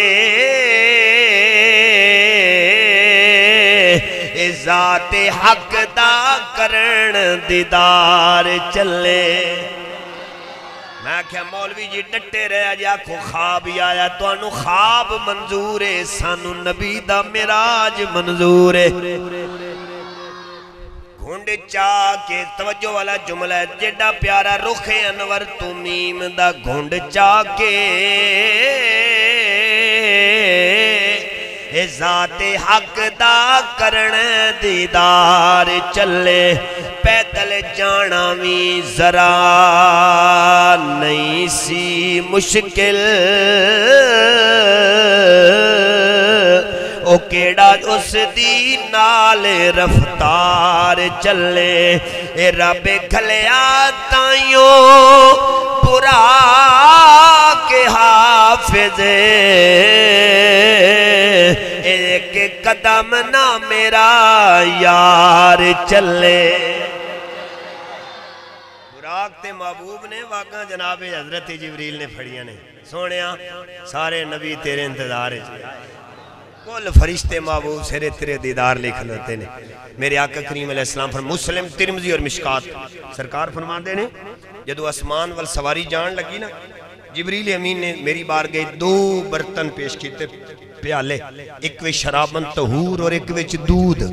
ذات حق دا کرن دیدار چلے میں کہا مولوی جی ڈٹے رہا جی آکھو خواب ہی آیا تو انو خواب منظور ہے سانو نبی دا مراج منظور ہے گھنڈ چاکے توجہ والا جملہ ہے جڑا پیارا رخ انور تو میم دا گھنڈ چاکے ذات حق دا کرن دیدار چلے پیدل جانا بھی ذرا نہیں سی مشکل او کیڑا اس دی نال رفتار چلے اے رب کھلیا تائیوں برا کے حافظ ایک قدم نہ میرا یار چلے براق تے محبوب نے واقعہ جناب حضرت جبریل نے پھڑیاں نے سونیا سارے نبی تیرے انتظار ہے کل فرشتے محبوب سرے تیرے دیدار لے کھلوتے نے میرے آقا کریم علیہ السلام پر مسلم ترمذی اور مشکات سرکار فرماندے نے جدو اسمان وال سواری جان لگی نا جبریل امین نے میری بار گئی 2 برتن پیش کیتے پیالے ایک وچ شرابن طہور اور ایک وچ دودھ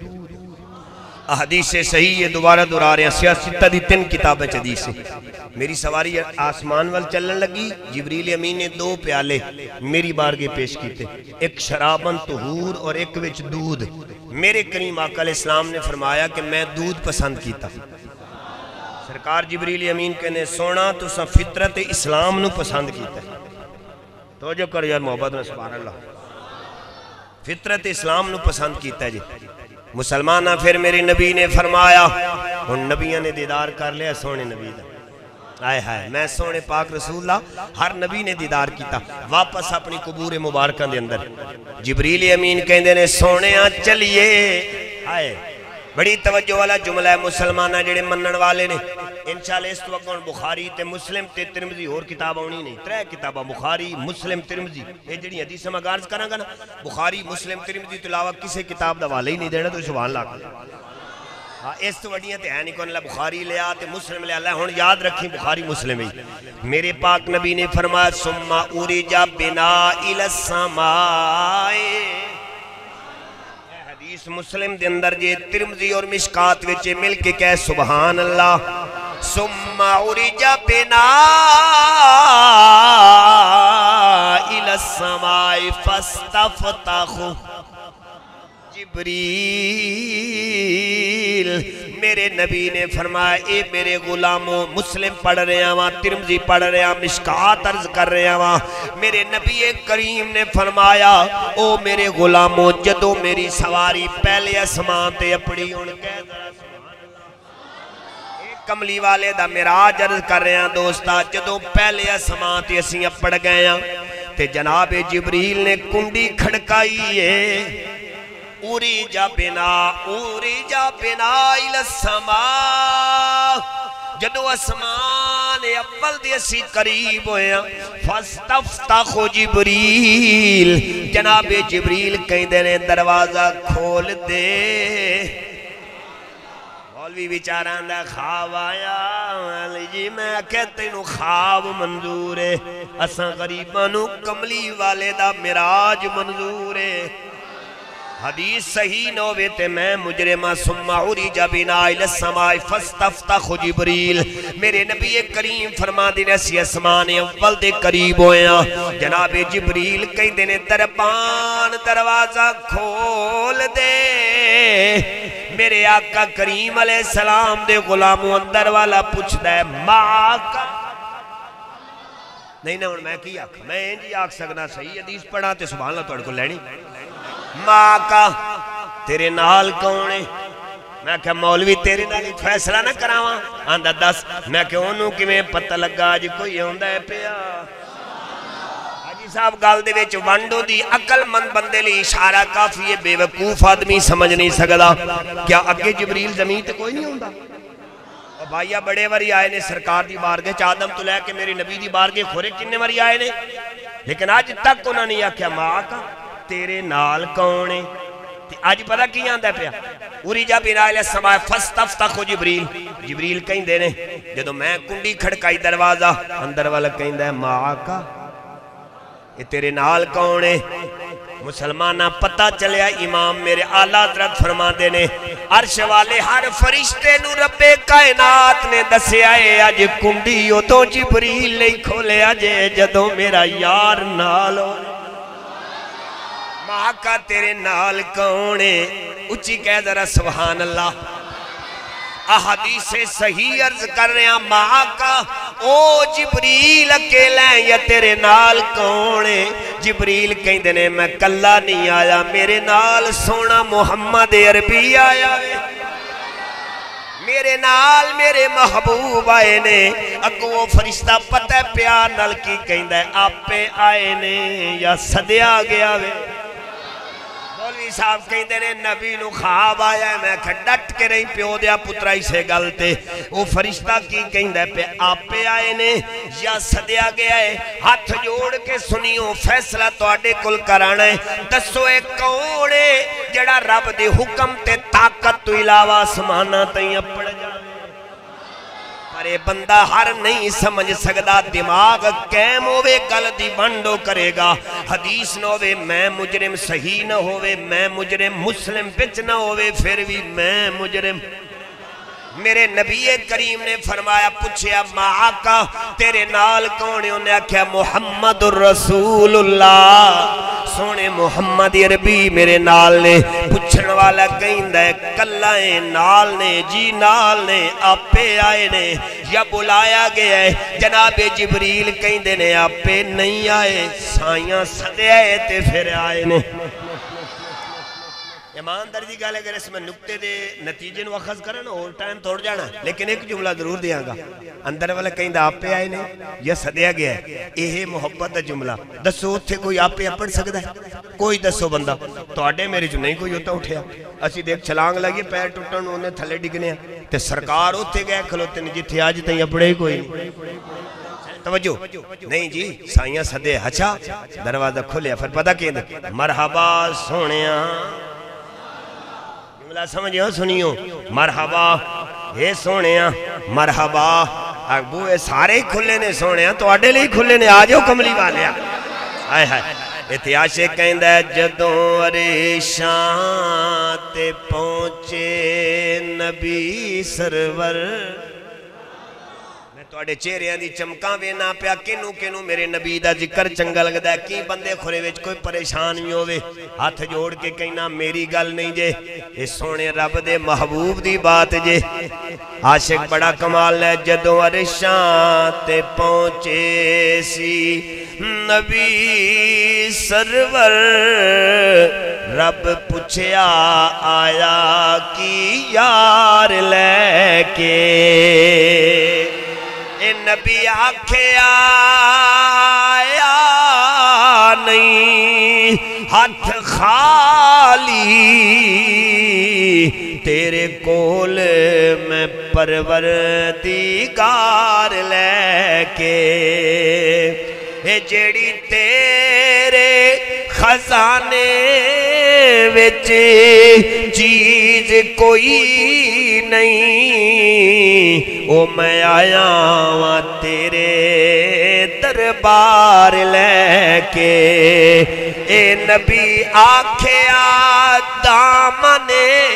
حدیث سے صحیح ہے دوبارہ دورا رہے ہیں سیاستہ دی 3 کتابیں حدیث سے میری سواری آسمان وال چلن لگی جبریل امین نے 2 پیالے میری بارگے پیش کیتے ایک شرابن طہور اور ایک وچ دودھ میرے کریم آقا علیہ السلام نے فرمایا کہ میں دودھ پسند کیتا سرکار جبریل امین کہنے سونا تو سا فطرت اسلام نو پسند کیتا توجہ کر یار محبت میں سبحان اللہ فطرت اسلام نو پسند کیتا ہے جی مسلمانہ پھر میرے نبی نے فرمایا ان نبیوں نے دیدار کر لیا سونے نبی دا آئے ہائے میں سونے پاک رسول اللہ ہر نبی نے دیدار کیتا واپس اپنی قبور مبارکہ دے اندر جبریل امین کہندے نے سونے چلیے آئے بڑی توجہ والا جملہ ہے مسلمانہ جڑے منن والے نے انشاءاللہ اس وقت بخاری تے مسلم تے ترمذی اور کتاب ہونی نہیں 3 کتابہ بخاری مسلم ترمذی یہ جڑی حدیث میں غرض کراں گا نا بخاری مسلم ترمذی تو علاوہ کسی کتاب دا حوالہ ہی نہیں دینا تو سبحان اللہ ہاں اس تو وڈیاں تے ہے نہیں کون اللہ بخاری لیا تے مسلم لیا اللہ ہون یاد رکھیں بخاری مسلم ہی میرے پاک نبی نے فرمایا ثم عرج بنا الی السماء حدیث مسلم دے اندر جے ترمذی اور مشکات وچ مل کے کہے سبحان اللہ ثم عرج بنا الی السماء فاستفتح جبریل میرے نبی نے فرمایا اے میرے غلاموں مسلم پڑھ رہے ہیں وہاں ترمذی پڑھ رہے ہیں مشکات عرض کر رہے ہیں وہاں میرے نبی کریم نے فرمایا او میرے غلاموں جدو میری سواری پہلے اسمان تے اپڑی ان کہہ کملی والے دا مراج عرض کر رہے ہیں دوستا جدو پہلے اسمان تے اسی اپڑ گئے ہیں تے جناب جبریل نے کنڈی کھڑکائی ہے اُرِجَ بِنَا إِلَى السَّمَاءِ جدو اسمان اول دے اسی قریب ہویا فَاسْتَفْتَخُ جبریل جناب جبریل کہیں دینے دروازہ کھول دے مولوی بیچاران دا خواب آیا جی میں کہتے ہیں خواب منظور ہے اساں غریبانو کملی والے دا مراج منظور ہے حدیث صحیح نوے تے میں مجرمہ ثم عرج بنا الی السماء فاستفتح جبریل میرے نبی کریم فرما دینے سی اسمان اول دے قریب ہویا جناب جبریل کہیں دینے دربان دروازہ کھول دے میرے آقا کریم علیہ السلام دے غلاموں اندر والا پوچھ دے ماں کا نہیں نہ میں کی آکھ میں جی آکھ سکنا صحیح حدیث پڑھا تے سبحان اللہ توڑ کو لینی ماں کا تیرے نال کونے میں کہ مولوی تیرے نال فیصلہ نہ کراواں آندہ دس میں کہ انہوں کی میں پتہ لگا آج کوئی ہوندہ ہے پیا حاجی صاحب گال دے ویچ وانڈو دی عقل مند بندے لی اشارہ کافی ہے بے وقوف آدمی سمجھ نہیں سکدا کیا اگے جبریل زمین تے کوئی نہیں ہوندہ اور بھائیہ بڑے وری آئے نے سرکار دی بارگے چادم تو لے کے میری نبی دی بارگے کھورے کنے وری آئے نے لیکن آج تک انہوں نے کیا ماں کا تیرے نال کونے آج پتہ کی آندہ پیا اُرِجَ بِنَا إِلَى السَّمَاءِ فَاسْتَفْتَحُ جبریل جبریل کہیں دینے جدو میں کنڈی کھڑکائی دروازہ اندر والا کہیں دے ماں کا یہ تیرے نال کونے مسلمانہ پتہ چلیا امام میرے اعلیٰ حضرت فرما دینے عرش والے ہر فرشتے نو رب کائنات نے دسے آئے آج کنڈی ہو تو جبریل لئی کھولے آجے جدو میرا یار نال ہونے ماں کا تیرے نال کونے اچھی کہہ ذرا سبحان اللہ احادیث صحیح عرض کر رہے ہیں ماں کا او جبریل اکیلے ہیں یا تیرے نال کونے جبریل کہیں دینے میں کلہ نہیں آیا میرے نال سونا محمد عربی آیا میرے نال میرے محبوب آئے نے اگو وہ فرشتہ پتہ پیار نال کی کہیں دے آپ پہ آئے نے یا صدیا گیا وے مولوی صاحب کہیں دینے نبی نو خواب آیا ہے میں کہ ڈٹ کے رہی پیو دیا پترائی سے گلتے وہ فرشتہ کی کہیں دے پہ آپ پہ آئے نے یا صدیا گیا ہے ہاتھ جوڑ کے سنیوں فیصلہ تو آڈے کل کرانا ہے دسو ایک کونے جڑا رب دے حکم تے طاقت تو علاوہ سمانا تئیں اپڑ جانے ارے بندہ ہر نہیں سمجھ سکدا دماغ کیم ہوئے گل دی بندو کرے گا حدیث نہ ہوئے میں مجرم صحیح نہ ہوئے میں مجرم مسلم پچ نہ ہوئے پھر بھی میں مجرم میرے نبی کریم نے فرمایا پوچھیا ماں کا تیرے نال کونے انہیں آکھیا محمد الرسول اللہ سونے محمد عربی میرے نال نے پوچھن والا کہیں دے کلائیں نال نے جی نال نے آپ پہ آئے نے یا بلایا گیا ہے جناب جبریل کہیں دے نے آپ پہ نہیں آئے سائیاں صدے آئے تے پھر آئے نے ایمانداری دی گل اگر اس میں نکتے دے نتیجے نو اخذ کرنا اور ٹائم توڑ جانا لیکن ایک جملہ ضرور دیا گا اندر والا کہیں دا آپ پہ آئے نے یا صدیا گیا ہے یہ محبت دا جملہ دسو تھے کوئی آپ پہ اپڑ سکتا ہے کوئی دسو بندہ تو آڈے میرے جو نہیں کوئی ہوتا اٹھیا اسی دیکھ چھلانگ لگی پیر ٹوٹن انہیں تھلے ڈگنے تے سرکار ہوتے گئے کھلوتے نہیں جی تھے آج تہیں اپڑے ہی کوئی نہیں توجہ نہیں جی سائیاں صدے ہچا دروازہ کھولیا پھر پتہ کہیں دے مرحبا سونیاں جملہ سمجھو سنیو مرحبا اے سونیاں مرحبا ابو اے سارے ہی کھلے نے سونیاں تو آڈے لئے کھلے نے آجو کملی والے آئے ہائے اتیاشے کہندہ ہے جدوں عریشان تے پہنچے نبی سرور میں تو آڈے چہرے دی چمکاں وینا پیا کنو کنو میرے نبی دا ذکر چنگا لگدا ہے کی بندے کھرے وچ کوئی پریشان بھی ہوئے ہاتھ جوڑ کے کہنا میری گل نہیں جے اس سونے رب دے محبوب دی بات جے عاشق بڑا کمال ہے جدوں عرشاں تے پہنچے سی نبی سرور رب پوچھیا آیا کی یار لے کے اے نبی آکھے آیا نہیں ہاتھ خالی تیرے کول میں پروردگار لے کے اے جیڑی تیرے خزانے وچ چیز کوئی نہیں او میں آیا ہوں تیرے دربار لے کے اے نبی آکھیا دامن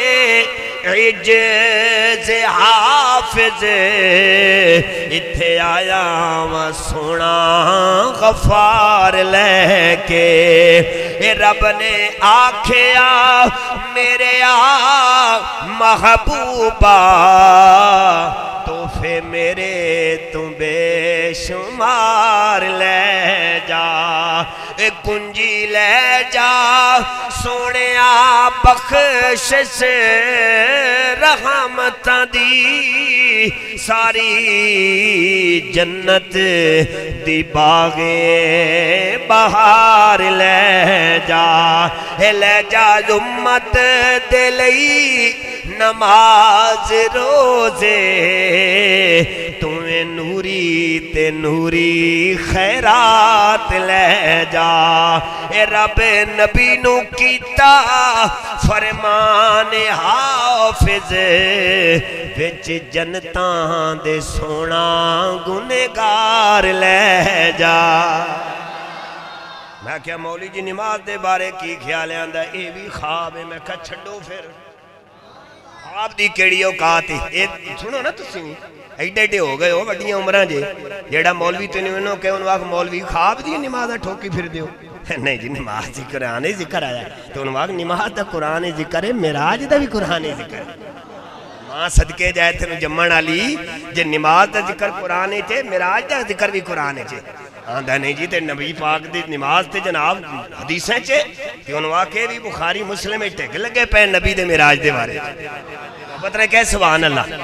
عجز حافظ اتھے آیا ہوں سونا غفار لے کے اے رب نے آکھیا میرے محبوبہ تحفے میرے تم بے شمار لے جا اے کنجی لے جا سونے بخشش رحمتاں دی ساری جنت دی باغے بہار لے جا امت دے لئی نماز روزے تمہیں نوری تے نوری خیرات لے جا اے رب نبی نو کیتا فرمان حافظ وچ جنتاں دے سونا گنہگار لے جا میں کیا مولی جی نماز دے بارے کی خیال آندہ اے بھی خواب ہے میں کہا چھڑو پھر خواب دی کیڑی اوقات ہے سنو نا تسی ایڈے ایڈے ہو گئے ہو بڑیاں عمرہ جے جیڑا مولوی تو انہوں کہ انہوں وقت مولوی خواب دی نماز ٹھوکی پھر دیو نہیں جی نماز دی قرآن ذکر آیا تو انہوں وقت نماز دا قرآن ذکر ہے میراج دا بھی قرآن ذکر ہے ماں صدقے جائے تھے جمعن علی جے نماز دا ذکر قرآن چھے میراج دا ذکر بھی قرآن چھے آندہ نہیں جی تے نبی پاک دی نماز تے جناب حدیثیں چھے کہ انہوں واقعے بھی بخاری مسلم ٹھیک لگے پہ نبی دے میراج دے بارے پتہ رہے کہ سبحان اللہ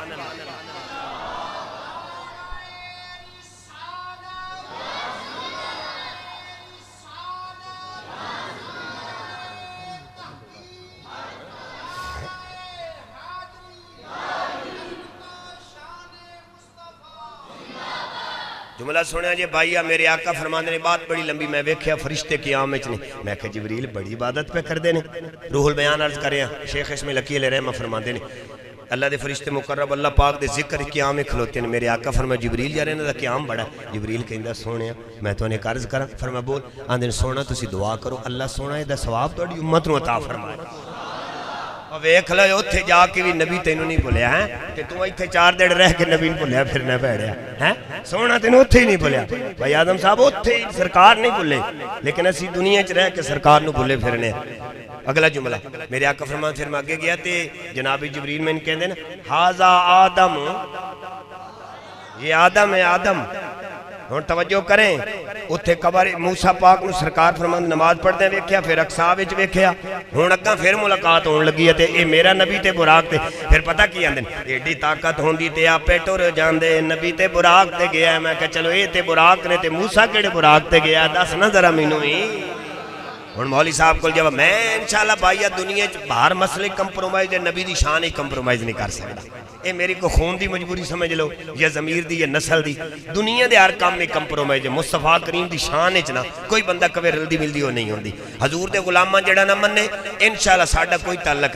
جملہ سنیا جی بھائیہ میرے آقا فرمانے نے بات بڑی لمبی میں ویکھیا فرشتے کی آمچ نہیں میں کہا جبریل بڑی عبادت پہ کر دینے روح البیان عرض کریں شیخ اسم لکی علیہ رحمہ فرمانے نے اللہ دے فرشتے مقرب اللہ پاک دے ذکر قیام کھلوتے ہیں میرے آقا فرمایا جبریل جا رہے ہیں دا قیام بڑا جبریل کہندہ سونے میں تو انہیں قرض کرا فرمایا بول آندھن سونا تسی دعا کرو اللہ سونا ہے دا ثواب تو امت نو عطا فرمائے اور ویکھ لے اوتھے جا کے بھی نبی تینوں نہیں بھولیا ہے کہ تو ایتھے 4 دن رہ کے نبی بھولیا پھرنا بیٹھیا ہیں سونا تینوں اوتھے ہی نہیں بھولیا بھائی آدم صاحب اوتھے سرکار نہیں بھولے لیکن اسی دنیا چ رہ کے سرکار نو بھولے پھرنے اگلا جملہ میرے آقا فرمان پھر میں آگے گیا تے جناب جبریل میں ان کہندے نا حاذا آدم یہ آدم ہے آدم ہون توجہ کریں اتھے قبر موسیٰ پاک نو سرکار فرمان نماز پڑھ دیں ویکھیا پھر اقصاب وچ ویکھیا ہون اگاں پھر ملاقات ہون لگی ہے تے اے میرا نبی تے براق تے پھر پتہ کی آندن ایڈی طاقت ہوندی تے آپے ٹر جاندے نبی تے براق تے گیا ہے میں کہ چلو اے تے براق نے تے موسیٰ کیڑے براق تے گیا دس نہ ذرا مینوں ہی ہن مولی صاحب کو جب میں انشاءاللہ بھائیہ دنیا باہر مسئلے کمپرومائز ہے نبی دی شان ہی کمپرومائز نہیں کر سکتا اے میری کو خون دی مجبوری سمجھ لو یا ضمیر دی یا نسل دی دنیا دے ہر کام میں کمپرومائز ہے مصطفیٰ کریم دی شان اچنا کوئی بندہ کبھی رلدی ملدی ہو نہیں ہوندی حضور دے غلامہ جڑا نہ مننے انشاءاللہ ساڈا کوئی تعلق نہیں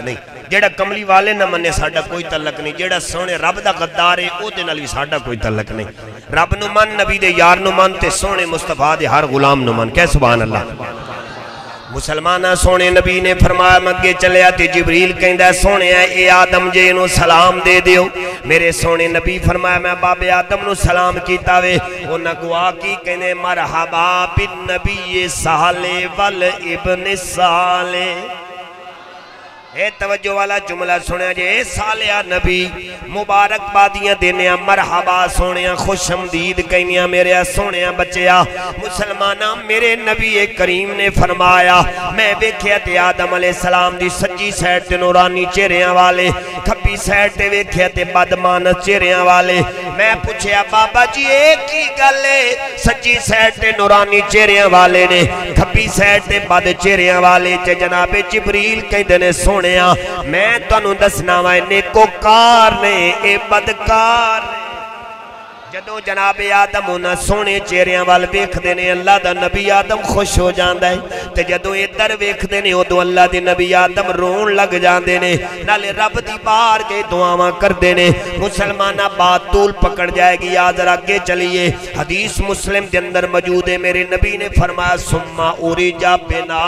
جیڑا کملی والے نہ منے ساڈا کوئی تعلق نہیں، جیڑا سونے رب دا غدار ہے او دے نال وی ساڈا کوئی تعلق نہیں۔ رب نو من، نبی دے یار نو من تے سونے مصطفیٰ دے ہر غلام نو من۔ کہ سبحان اللہ۔ مسلمانہ سونے نبی نے فرمایا مگے چلیا تے جبریل کہندا سونے اے آدم جے نو سلام دے دیو۔ میرے سونے نبی فرمایا میں باب آدم نو سلام کیتا وے، انہاں گوا کی کہنے مرحبا بالنبی صالح والابن صالح۔ اے توجہ والا جملہ سنیا جے، اے صالح نبی مبارک بادیاں دینیا، مرحبا سونیا، خوش آمدید کہنیا میرے سونیا بچیا۔ مسلمانہ میرے نبی کریم نے فرمایا میں ویکھیا تے آدم علیہ السلام دی سجی سائٹ تے نورانی چہریاں والے، کھبی سائٹ تے ویکھیا تے بدمانس چہریاں والے۔ میں پوچھیا بابا جی ایک ہی گل ہے، سجی سائٹ تے نورانی چہریاں والے نے، کھبی سائٹ تے بد چہریاں والے تے جناب جبریل کہندے نے سونیا میں تانوں دسنا وا نیکوکار نے اے بدکار نے۔ جدوں جناب آدم انہاں سونے چہریاں وال ویکھدے نے اللہ دا نبی آدم خوش ہو جاندا ہے، تے جدوں ادھر ویکھدے نے ادوں اللہ دے نبی آدم رون لگ جاندے نے، نالے رب دی بار کے دعاواں کردے نے۔ مسلمانہ بات طول پکڑ جائے گی، آج آگے چلیے۔ حدیث مسلم دے اندر موجود ہے، میرے نبی نے فرمایا سما اورجا بنا،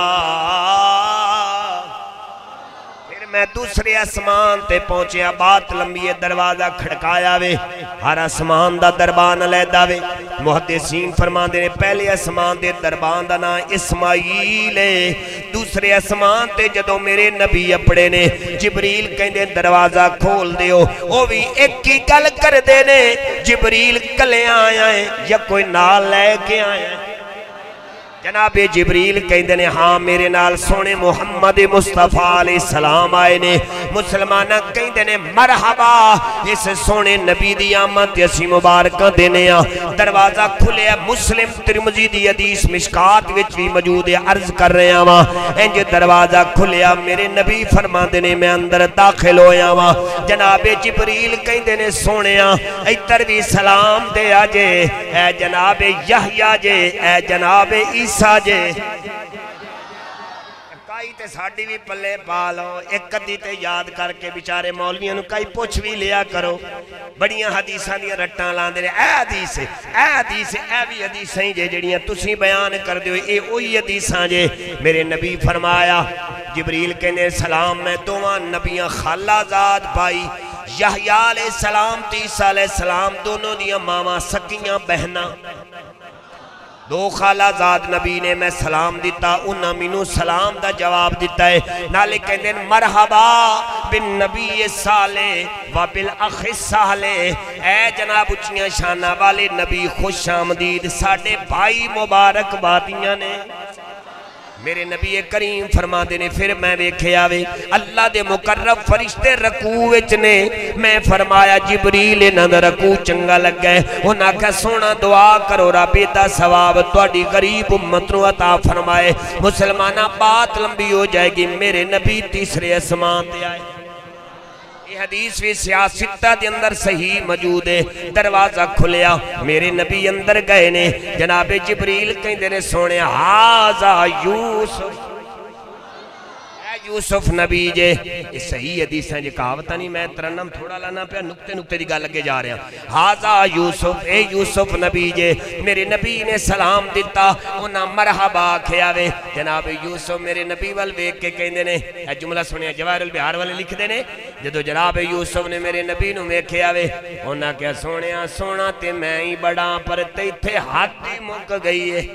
میں دوسرے اسمان تے پہنچیا، بات لمبی ہے، دروازہ کھڑکایا وے، ہر اسمان دا دربان علیحدہ وے۔ محدثین فرمان دے پہلے اسمان دے دربان دا نام اسماعیل ہے، دوسرے اسمان تے جدوں میرے نبی اپڑے نے جبریل کہندے دروازہ کھول دیو، او بھی ایک ہی گل کر دے نے جبریل کلے آیا ہے یا کوئی نال لے کے آیا ہے؟ جناب جبریل کہندے نے ہاں میرے نال سونے محمد مصطفیٰ علیہ السلام آئے نے۔ مسلمانہ کہندے نے مرحبا اس سونے نبی دی آمد اسی مبارکہ دینے آ۔ دروازہ کھلے ہے، مسلم ترمذی دی حدیث مشکات وچ بھی موجود ہے، عرض کر رہے ہیں وہاں انج دروازہ کھلیا، میرے نبی فرماندے نے میں اندر داخل ہویا وہاں۔ جناب جبریل کہندے نے سونے آ اتر بھی سلام دے آجے، اے جناب یحییٰ جے، اے جناب عیسیٰ جے۔ کئی تے ساڑی بھی پلے پالو، ایک قدی تے یاد کر کے بیچارے مولویاں نو کئی پوچھ بھی لیا کرو، بڑیاں حدیثاں دیا رٹاں لاندے نے، اے حدیث ہے، اے حدیث ہے، اے بھی حدیثاں جے جڑیاں تسی بیان کر دیو، اے اوہی حدیثاں جے۔ میرے نبی فرمایا جبریل کہنے سلام میں دوواں نبیاں خالہ زاد پائی، یحییٰ علیہ السلام تے عیسیٰ علیہ السلام دونوں دیاں ماما سکیاں بہنا، دو خالہ زاد نبی نے میں سلام دیتا، انہاں مینوں سلام دا جواب دیتا ہے، نالے کہندے مرحبا بالنبی صالح و بالاخ صالح، اے جناب اچھیاں شانہ والے نبی خوش آمدید، ساڑھے بھائی مبارک بادیاں نے۔ میرے نبی کریم فرما دینے پھر میں ویکھے آوے اللہ دے مقرب فرشتے رکوع وچ نے، میں فرمایا جبریل انہاں دا رکوع چنگا لگ گئے، انہاں کہا سونا دعا کرو رب دا ثواب تواڈی غریب امت نو عطا فرمائے۔ مسلمانہ بات لمبی ہو جائے گی، میرے نبی تیسرے اسمان تے آئے، یہ حدیث بھی سیاستہ دے اندر صحیح موجود ہے۔ دروازہ کھلیا، میرے نبی اندر گئے نے، جناب جبریل کہندے نے سونے حاضا یوسف، یوسف نبی جے، یہ صحیح حدیث ہیں جے کہاوتہ نہیں، میں ترنم تھوڑا لانا پہ نکتے دی گال لگے جا رہے ہیں۔ حاضا یوسف، اے یوسف نبی جے، میرے نبی نے سلام دیتا، انہاں مرحبا کھیاوے، جناب یوسف میرے نبی وال ویک کے کہندے نے، اے جملہ سنیا جواہر البحار والے لکھ دے نے، جدو جناب یوسف نے میرے نبی نو ویکھے آوے، انہاں کیا سونیا سونا تے میں ہی بڑا پر تے تھے ہاتھی مک گئی ہے۔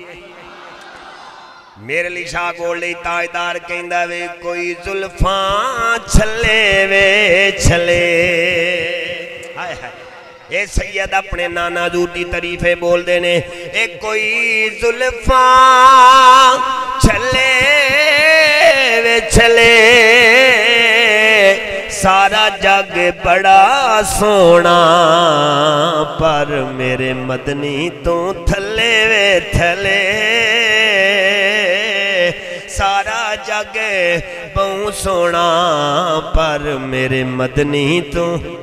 میرے لیے شاہ گولڈی تاجدار کہندہ وے کوئی زلفاں چھلے وے چھلے، ہائے ہائے اے سید اپنے نانا دور دی تعریفیں بول دینے، اے کوئی زلفاں چھلے وے چھلے، سارا جگ بڑا سونا پر میرے مدنی تو تھلے وے تھلے، سارا جگ بہوں سونا پر میرے مدنی تو،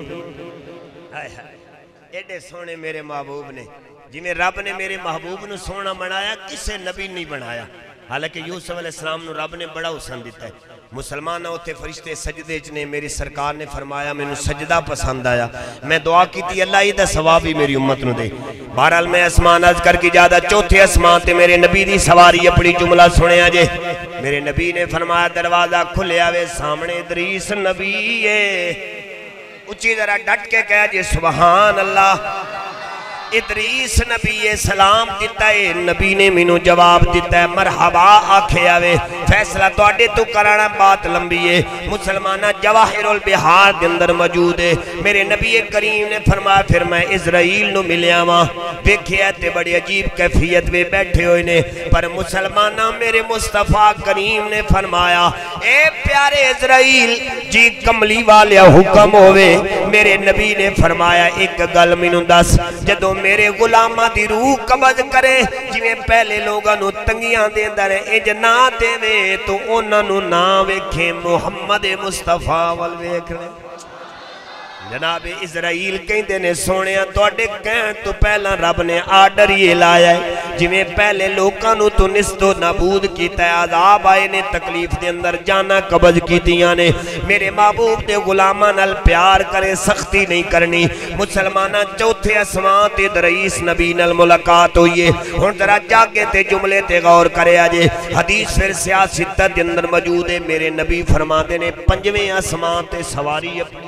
ایڈے سونے میرے محبوب نے، جنہیں رب نے میرے محبوب نے سونا بنایا کسے نبی نہیں بنایا، حالانکہ یوسف علیہ السلام نے رب نے بڑا حسن دیتا ہے، مسلمان ہوتے فرشتے سجدے چنے میری سرکار نے فرمایا میں نے سجدہ پسند آیا میں دعا کی تھی اللہ یہ دا ثواب ہی میری امت نو دے بہرحال میں اسمان عرض کر کی جادہ چوتھے اسمان تے میرے نبی دی سواری اپنی جملہ سنے آجے میرے نبی نے فرمایا دروازہ کھلے آوے سامنے ادریس نبی ہے اچھی ذرا ڈٹ کے کہا جے سبحان اللہ ادریس نبی سلام دیتا ہے نبی نے مینوں جواب دیتا ہے مرحبا آکھے آوے فیصلہ تو آڈے تو کرانا بات لمبی ہے مسلمانہ جواہر البحار دے اندر موجود ہے میرے نبی کریم نے فرمایا پھر میں اسرائیل نو ملیا ماں دیکھے تے بڑی عجیب کیفیت میں بیٹھے ہوئے نے پر مسلمانہ میرے مصطفیٰ کریم نے فرمایا اے پیارے اسرائیل جی کملی والے حکم ہوئے میرے نبی نے فرمایا ایک گل مینوں دس جدوں میرے غلامہ دی روح قبض کرے جویں پہلے لوگاں نو تنگیاں دے اندر اج نہ دے وے تو انہاں نو نہ ویکھے محمد مصطفیٰ ول ویکھنے جناب اسرائیل کہندے نے سونیا تواڈے کہن تو پہلا رب نے آرڈر یہ لایا ہے جویں پہلے لوکاں نو تو نست و نابود کیتا ہے عذاب آئے نے تکلیف دے اندر جانا قبض کیتیاں نے میرے محبوب دے غلاماں نال پیار کرے سختی نہیں کرنی مسلمانہ چوتھے اسمان تے ادریس نبی نال ملاقات ہوئی ہے ہن ذرا جاگے تے جملے تے غور کرے آجے حدیث پھر سیاست دے اندر موجود ہے میرے نبی فرماتے نے پنجویں اسمان تے سواری اپنی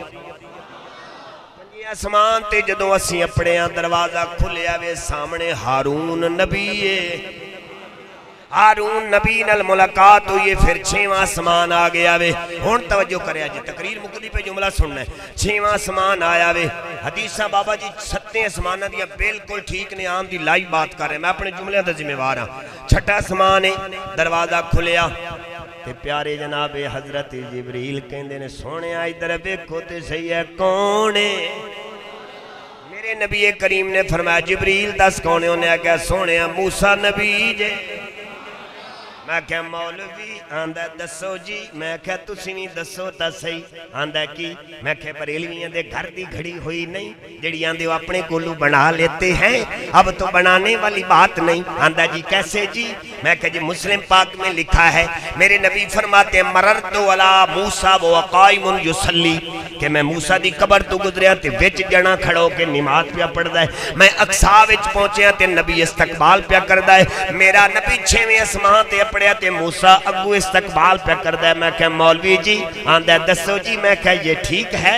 اسمان تے جدوں اسی اپنے دروازہ کھلیا وے سامنے ہارون نبی ہے ہارون نبی نال ملاقات ہوئی ہے پھر چھواں اسمان آ گیا وے ہن توجہ کریا جی تقریر مکدی پہ جملہ سننا ہے چھواں اسمان آیا وے حدیثاں بابا جی ستیں اسمانہ دیا بالکل ٹھیک نے عام دی لائیو بات کر رہے ہیں میں اپنے جملے دا ذمہ وار ہاں چھٹا اسمان ہے دروازہ کھلیا تے پیارے جناب حضرت جبریل کہندے نے سونے ادھر دیکھو تے صحیح ہے کون ہے میرے نبی کریم نے فرمایا جبریل دس کون ہے انہیں کہا سونے موسیٰ نبی جے میں کہا مولوی آندہ دسو جی میں کہا تسی نہیں دسو تا صحیح آندہ کی میں کہا بریلویاں دے گھر دی گھڑی ہوئی نہیں جڑی آندے وہ اپنے کولو بنا لیتے ہیں اب تو بنانے والی بات نہیں آندہ جی کیسے جی میں کہا جی مسلم پاک میں لکھا ہے میرے نبی فرماتے ہیں مررتو علی موسیٰ و قائم یصلی کہ میں موسیٰ دی قبر تو گزریا تے وچ جنا کھڑو کے نماز پیا پڑھ دا ہے میں اقصا وچ پہنچیا تے نبی استقبال پیا کر دا ہے میرا نبی چھویں اسمان تے پڑھیا تے موسیٰ اگو استقبال پیا کر دا ہے میں کہا مولوی جی آندہ دسو جی میں کہا یہ ٹھیک ہے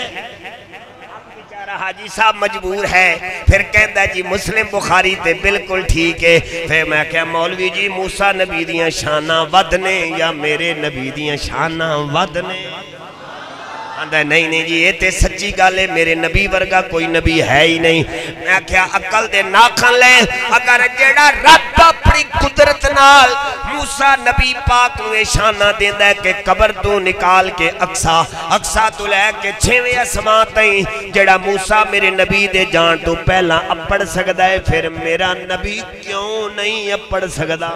حاجی صاحب مجبور ہے پھر کہندہ جی مسلم بخاری تے بالکل ٹھیک ہے پھر میں کہا مولوی جی موسیٰ نبی دیاں شانہ ودنے یا میرے نبی دیاں شانہ ودنے آندہ نہیں جی یہ تے سچی گالے میرے نبی ورگا کوئی نبی ہے ہی نہیں میں کہا عقل دے ناکھن لے اگر جیڑا رب اپنی قدرت نال موسیٰ نبی پاک نوے شانہ دیندہ ہے کہ قبر تو نکال کے اقصا تو لے کے چھویں اسمان تائیں جیڑا موسیٰ میرے نبی دے جان تو پہلا اپڑ سکدا ہے پھر میرا نبی کیوں نہیں اپڑ سکدا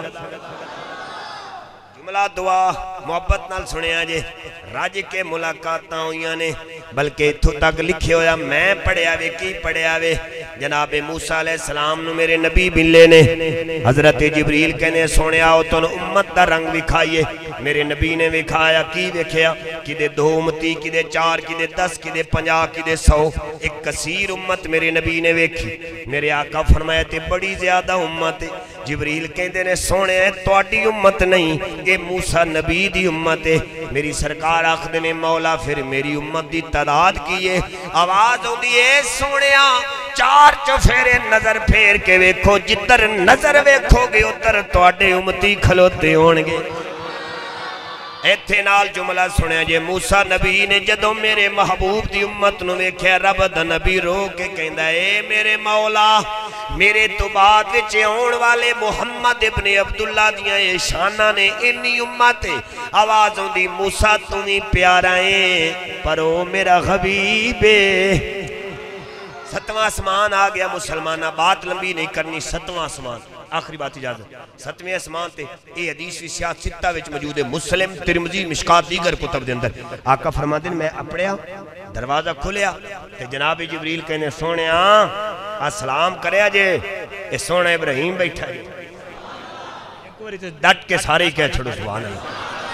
جملہ دعا محبت نال سنے آجے راج کے ملاقاتاں ہوئیاں نے بلکہ اتھو تک لکھے ہویا میں پڑھے آوے کی پڑھے آوے جناب موسیٰ علیہ السلام نو میرے نبی ملے نے حضرت جبریل کہنے سونے آؤ تو امت دا رنگ وکھائیے میرے نبی نے وکھایا کی وکھیا کی دے 2 امتی کی دے 4 کی دے 10 کی دے 50 کی دے 100 ایک کثیر امت میرے نبی نے وکھی میرے آقا فرمایا تے بڑی زیادہ امت جبریل کہندے نے سونے تواڈی امت نہیں یہ موسیٰ نبی دی امت ہے میری سرکار آخدے نے مولا پھر میری امت دی تعداد کیے آواز ہوندی ہے سونیا 4 چفیرے نظر پھیر کے ویکھو جدر نظر ویکھو گے اتر تواڈے امتی کھلوتے ہونگے ایتھے نال جملہ سنے جے موسیٰ نبی نے جدوں میرے محبوب دی امت نو ویکھیا رب دا نبی رو کے کہندا اے میرے مولا میرے تو بعد وچ آن والے محمد ابن عبداللہ دیاں اے شانہ نے انی امت آواز ہوندی موسیٰ تمہیں پیارا ہے پر او میرا حبیب ہے 7واں اسمان آ گیا مسلمانہ بات لمبی نہیں کرنی 7واں اسمان آخری بات اجازت 7ویں اسمان تے اے حدیث وی سیاہ 6 وچ موجود ہے مسلم ترمذی مشکات دیگر کتب دے اندر آقا فرماتے ہیں میں اپڑیا دروازہ کھلیا تے جناب جبریل کہنے سونے السلام کریا جے اے سونا ابراہیم بیٹھا ہے ایک باری تے ڈٹ کے سارے کہہ چھڑو سبحان اللہ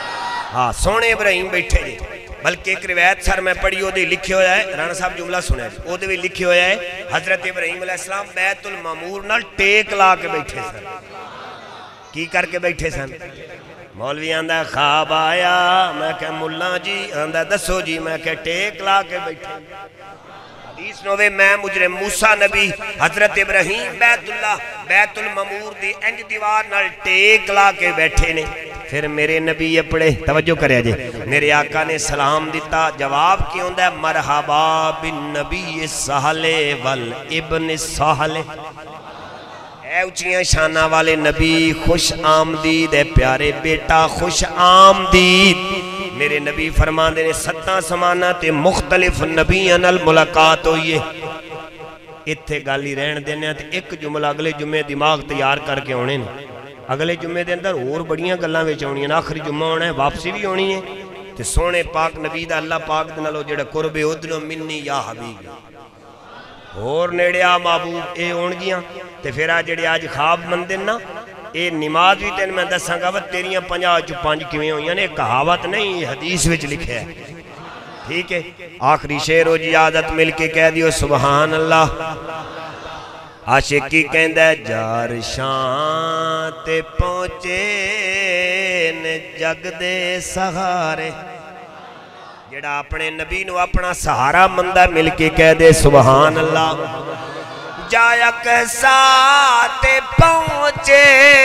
ہاں سونے ابراہیم بیٹھے جی بلکہ ایک روایت سر میں پڑھی وہ لکھے ہویا ہے رانا صاحب جملہ سنے وہ بھی لکھے ہویا ہے حضرت ابراہیم علیہ السلام بیت المعمور نال ٹیک لا کے بیٹھے سن کی کر کے بیٹھے سن مولوی آندہ خواب آیا میں کہ ملا جی آندہ دسو جی میں کہ ٹیک لا کے بیٹھے حدیث نوے میں مجرم موسیٰ نبی حضرت ابراہیم بیت المعمور دی انج دیوار نال ٹیک لا کے بیٹھے نے پھر میرے نبی یہ پڑھے توجہ کرے جے میرے آقا نے سلام دیتا جواب کیوں دے مرحبا بالنبی سہلے والابن سہلے اے اچھیاں شانہ والے نبی خوش آمدید اے پیارے بیٹا خوش آمدید میرے نبی فرمان دینے 7 سمانہ تے مختلف نبیان الملاقات ہوئیے اتھے گالی رہن دینے تے ایک جملہ اگلے جمعے دماغ تیار کر کے ہونے نے اگلے جمعے دے اندر اور بڑیاں گلاں وچ ہونی ہیں آخری جمعہ ہونا ہے واپسی بھی ہونی ہے تے سونے پاک نبی دا اللہ پاک دے نالو جڑا قرب ادنو منی یا حبیب اور نیڑیا محبوب اے ہون گیاں تے پھر آ جڑے آج خواب مندن نا اے نماز بھی تین میں دساں گا وہ تیریاں 50 کیویں ہوئیاں نے کہاوت نہیں حدیث وچ لکھے ہے ٹھیک ہے آخری شعر و جیادت مل کے کہہ دیو سبحان اللہ عاشقی کہندہ ہے جار شان تے پہنچے نے جگ دے سہارے جڑا اپنے نبی نو اپنا سہارا مندہ مل کے کہہ دے سبحان اللہ جایا کساتے پہنچے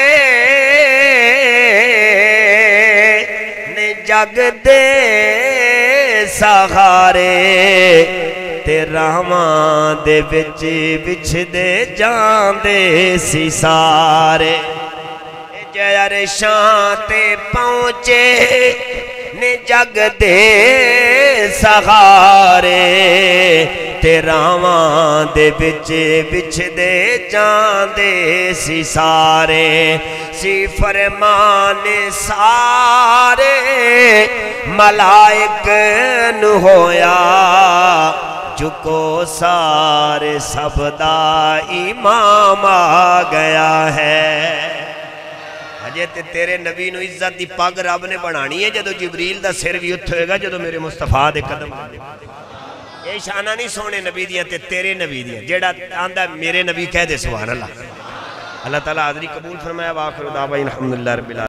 نے جگ دے سہارے تے رحمان دے بچ بچ دے جان دے سی سارے جایا رشان تے پہنچے نے جگ دے سہارے تے راواں دے بچ بچ دے جان دے سی سارے سی فرمان سارے ملائک نو ہویا جکو سارے سب دا امام آ گیا ہے اجے تے تیرے نبی نو عزت دی پگ رب نے بنانی ہے جدو جبریل دا سر بھی اتھ ہوئے گا جدو میرے مصطفیٰ دے قدم یہ شانہ نہیں سونے نبی دیا تے تیرے نبی دیا جیڑا آندہ میرے نبی کہہ دے سبحان اللہ اللہ تعالیٰ حضری قبول فرمایا وآخر دعوانا الحمدللہ رب العالمین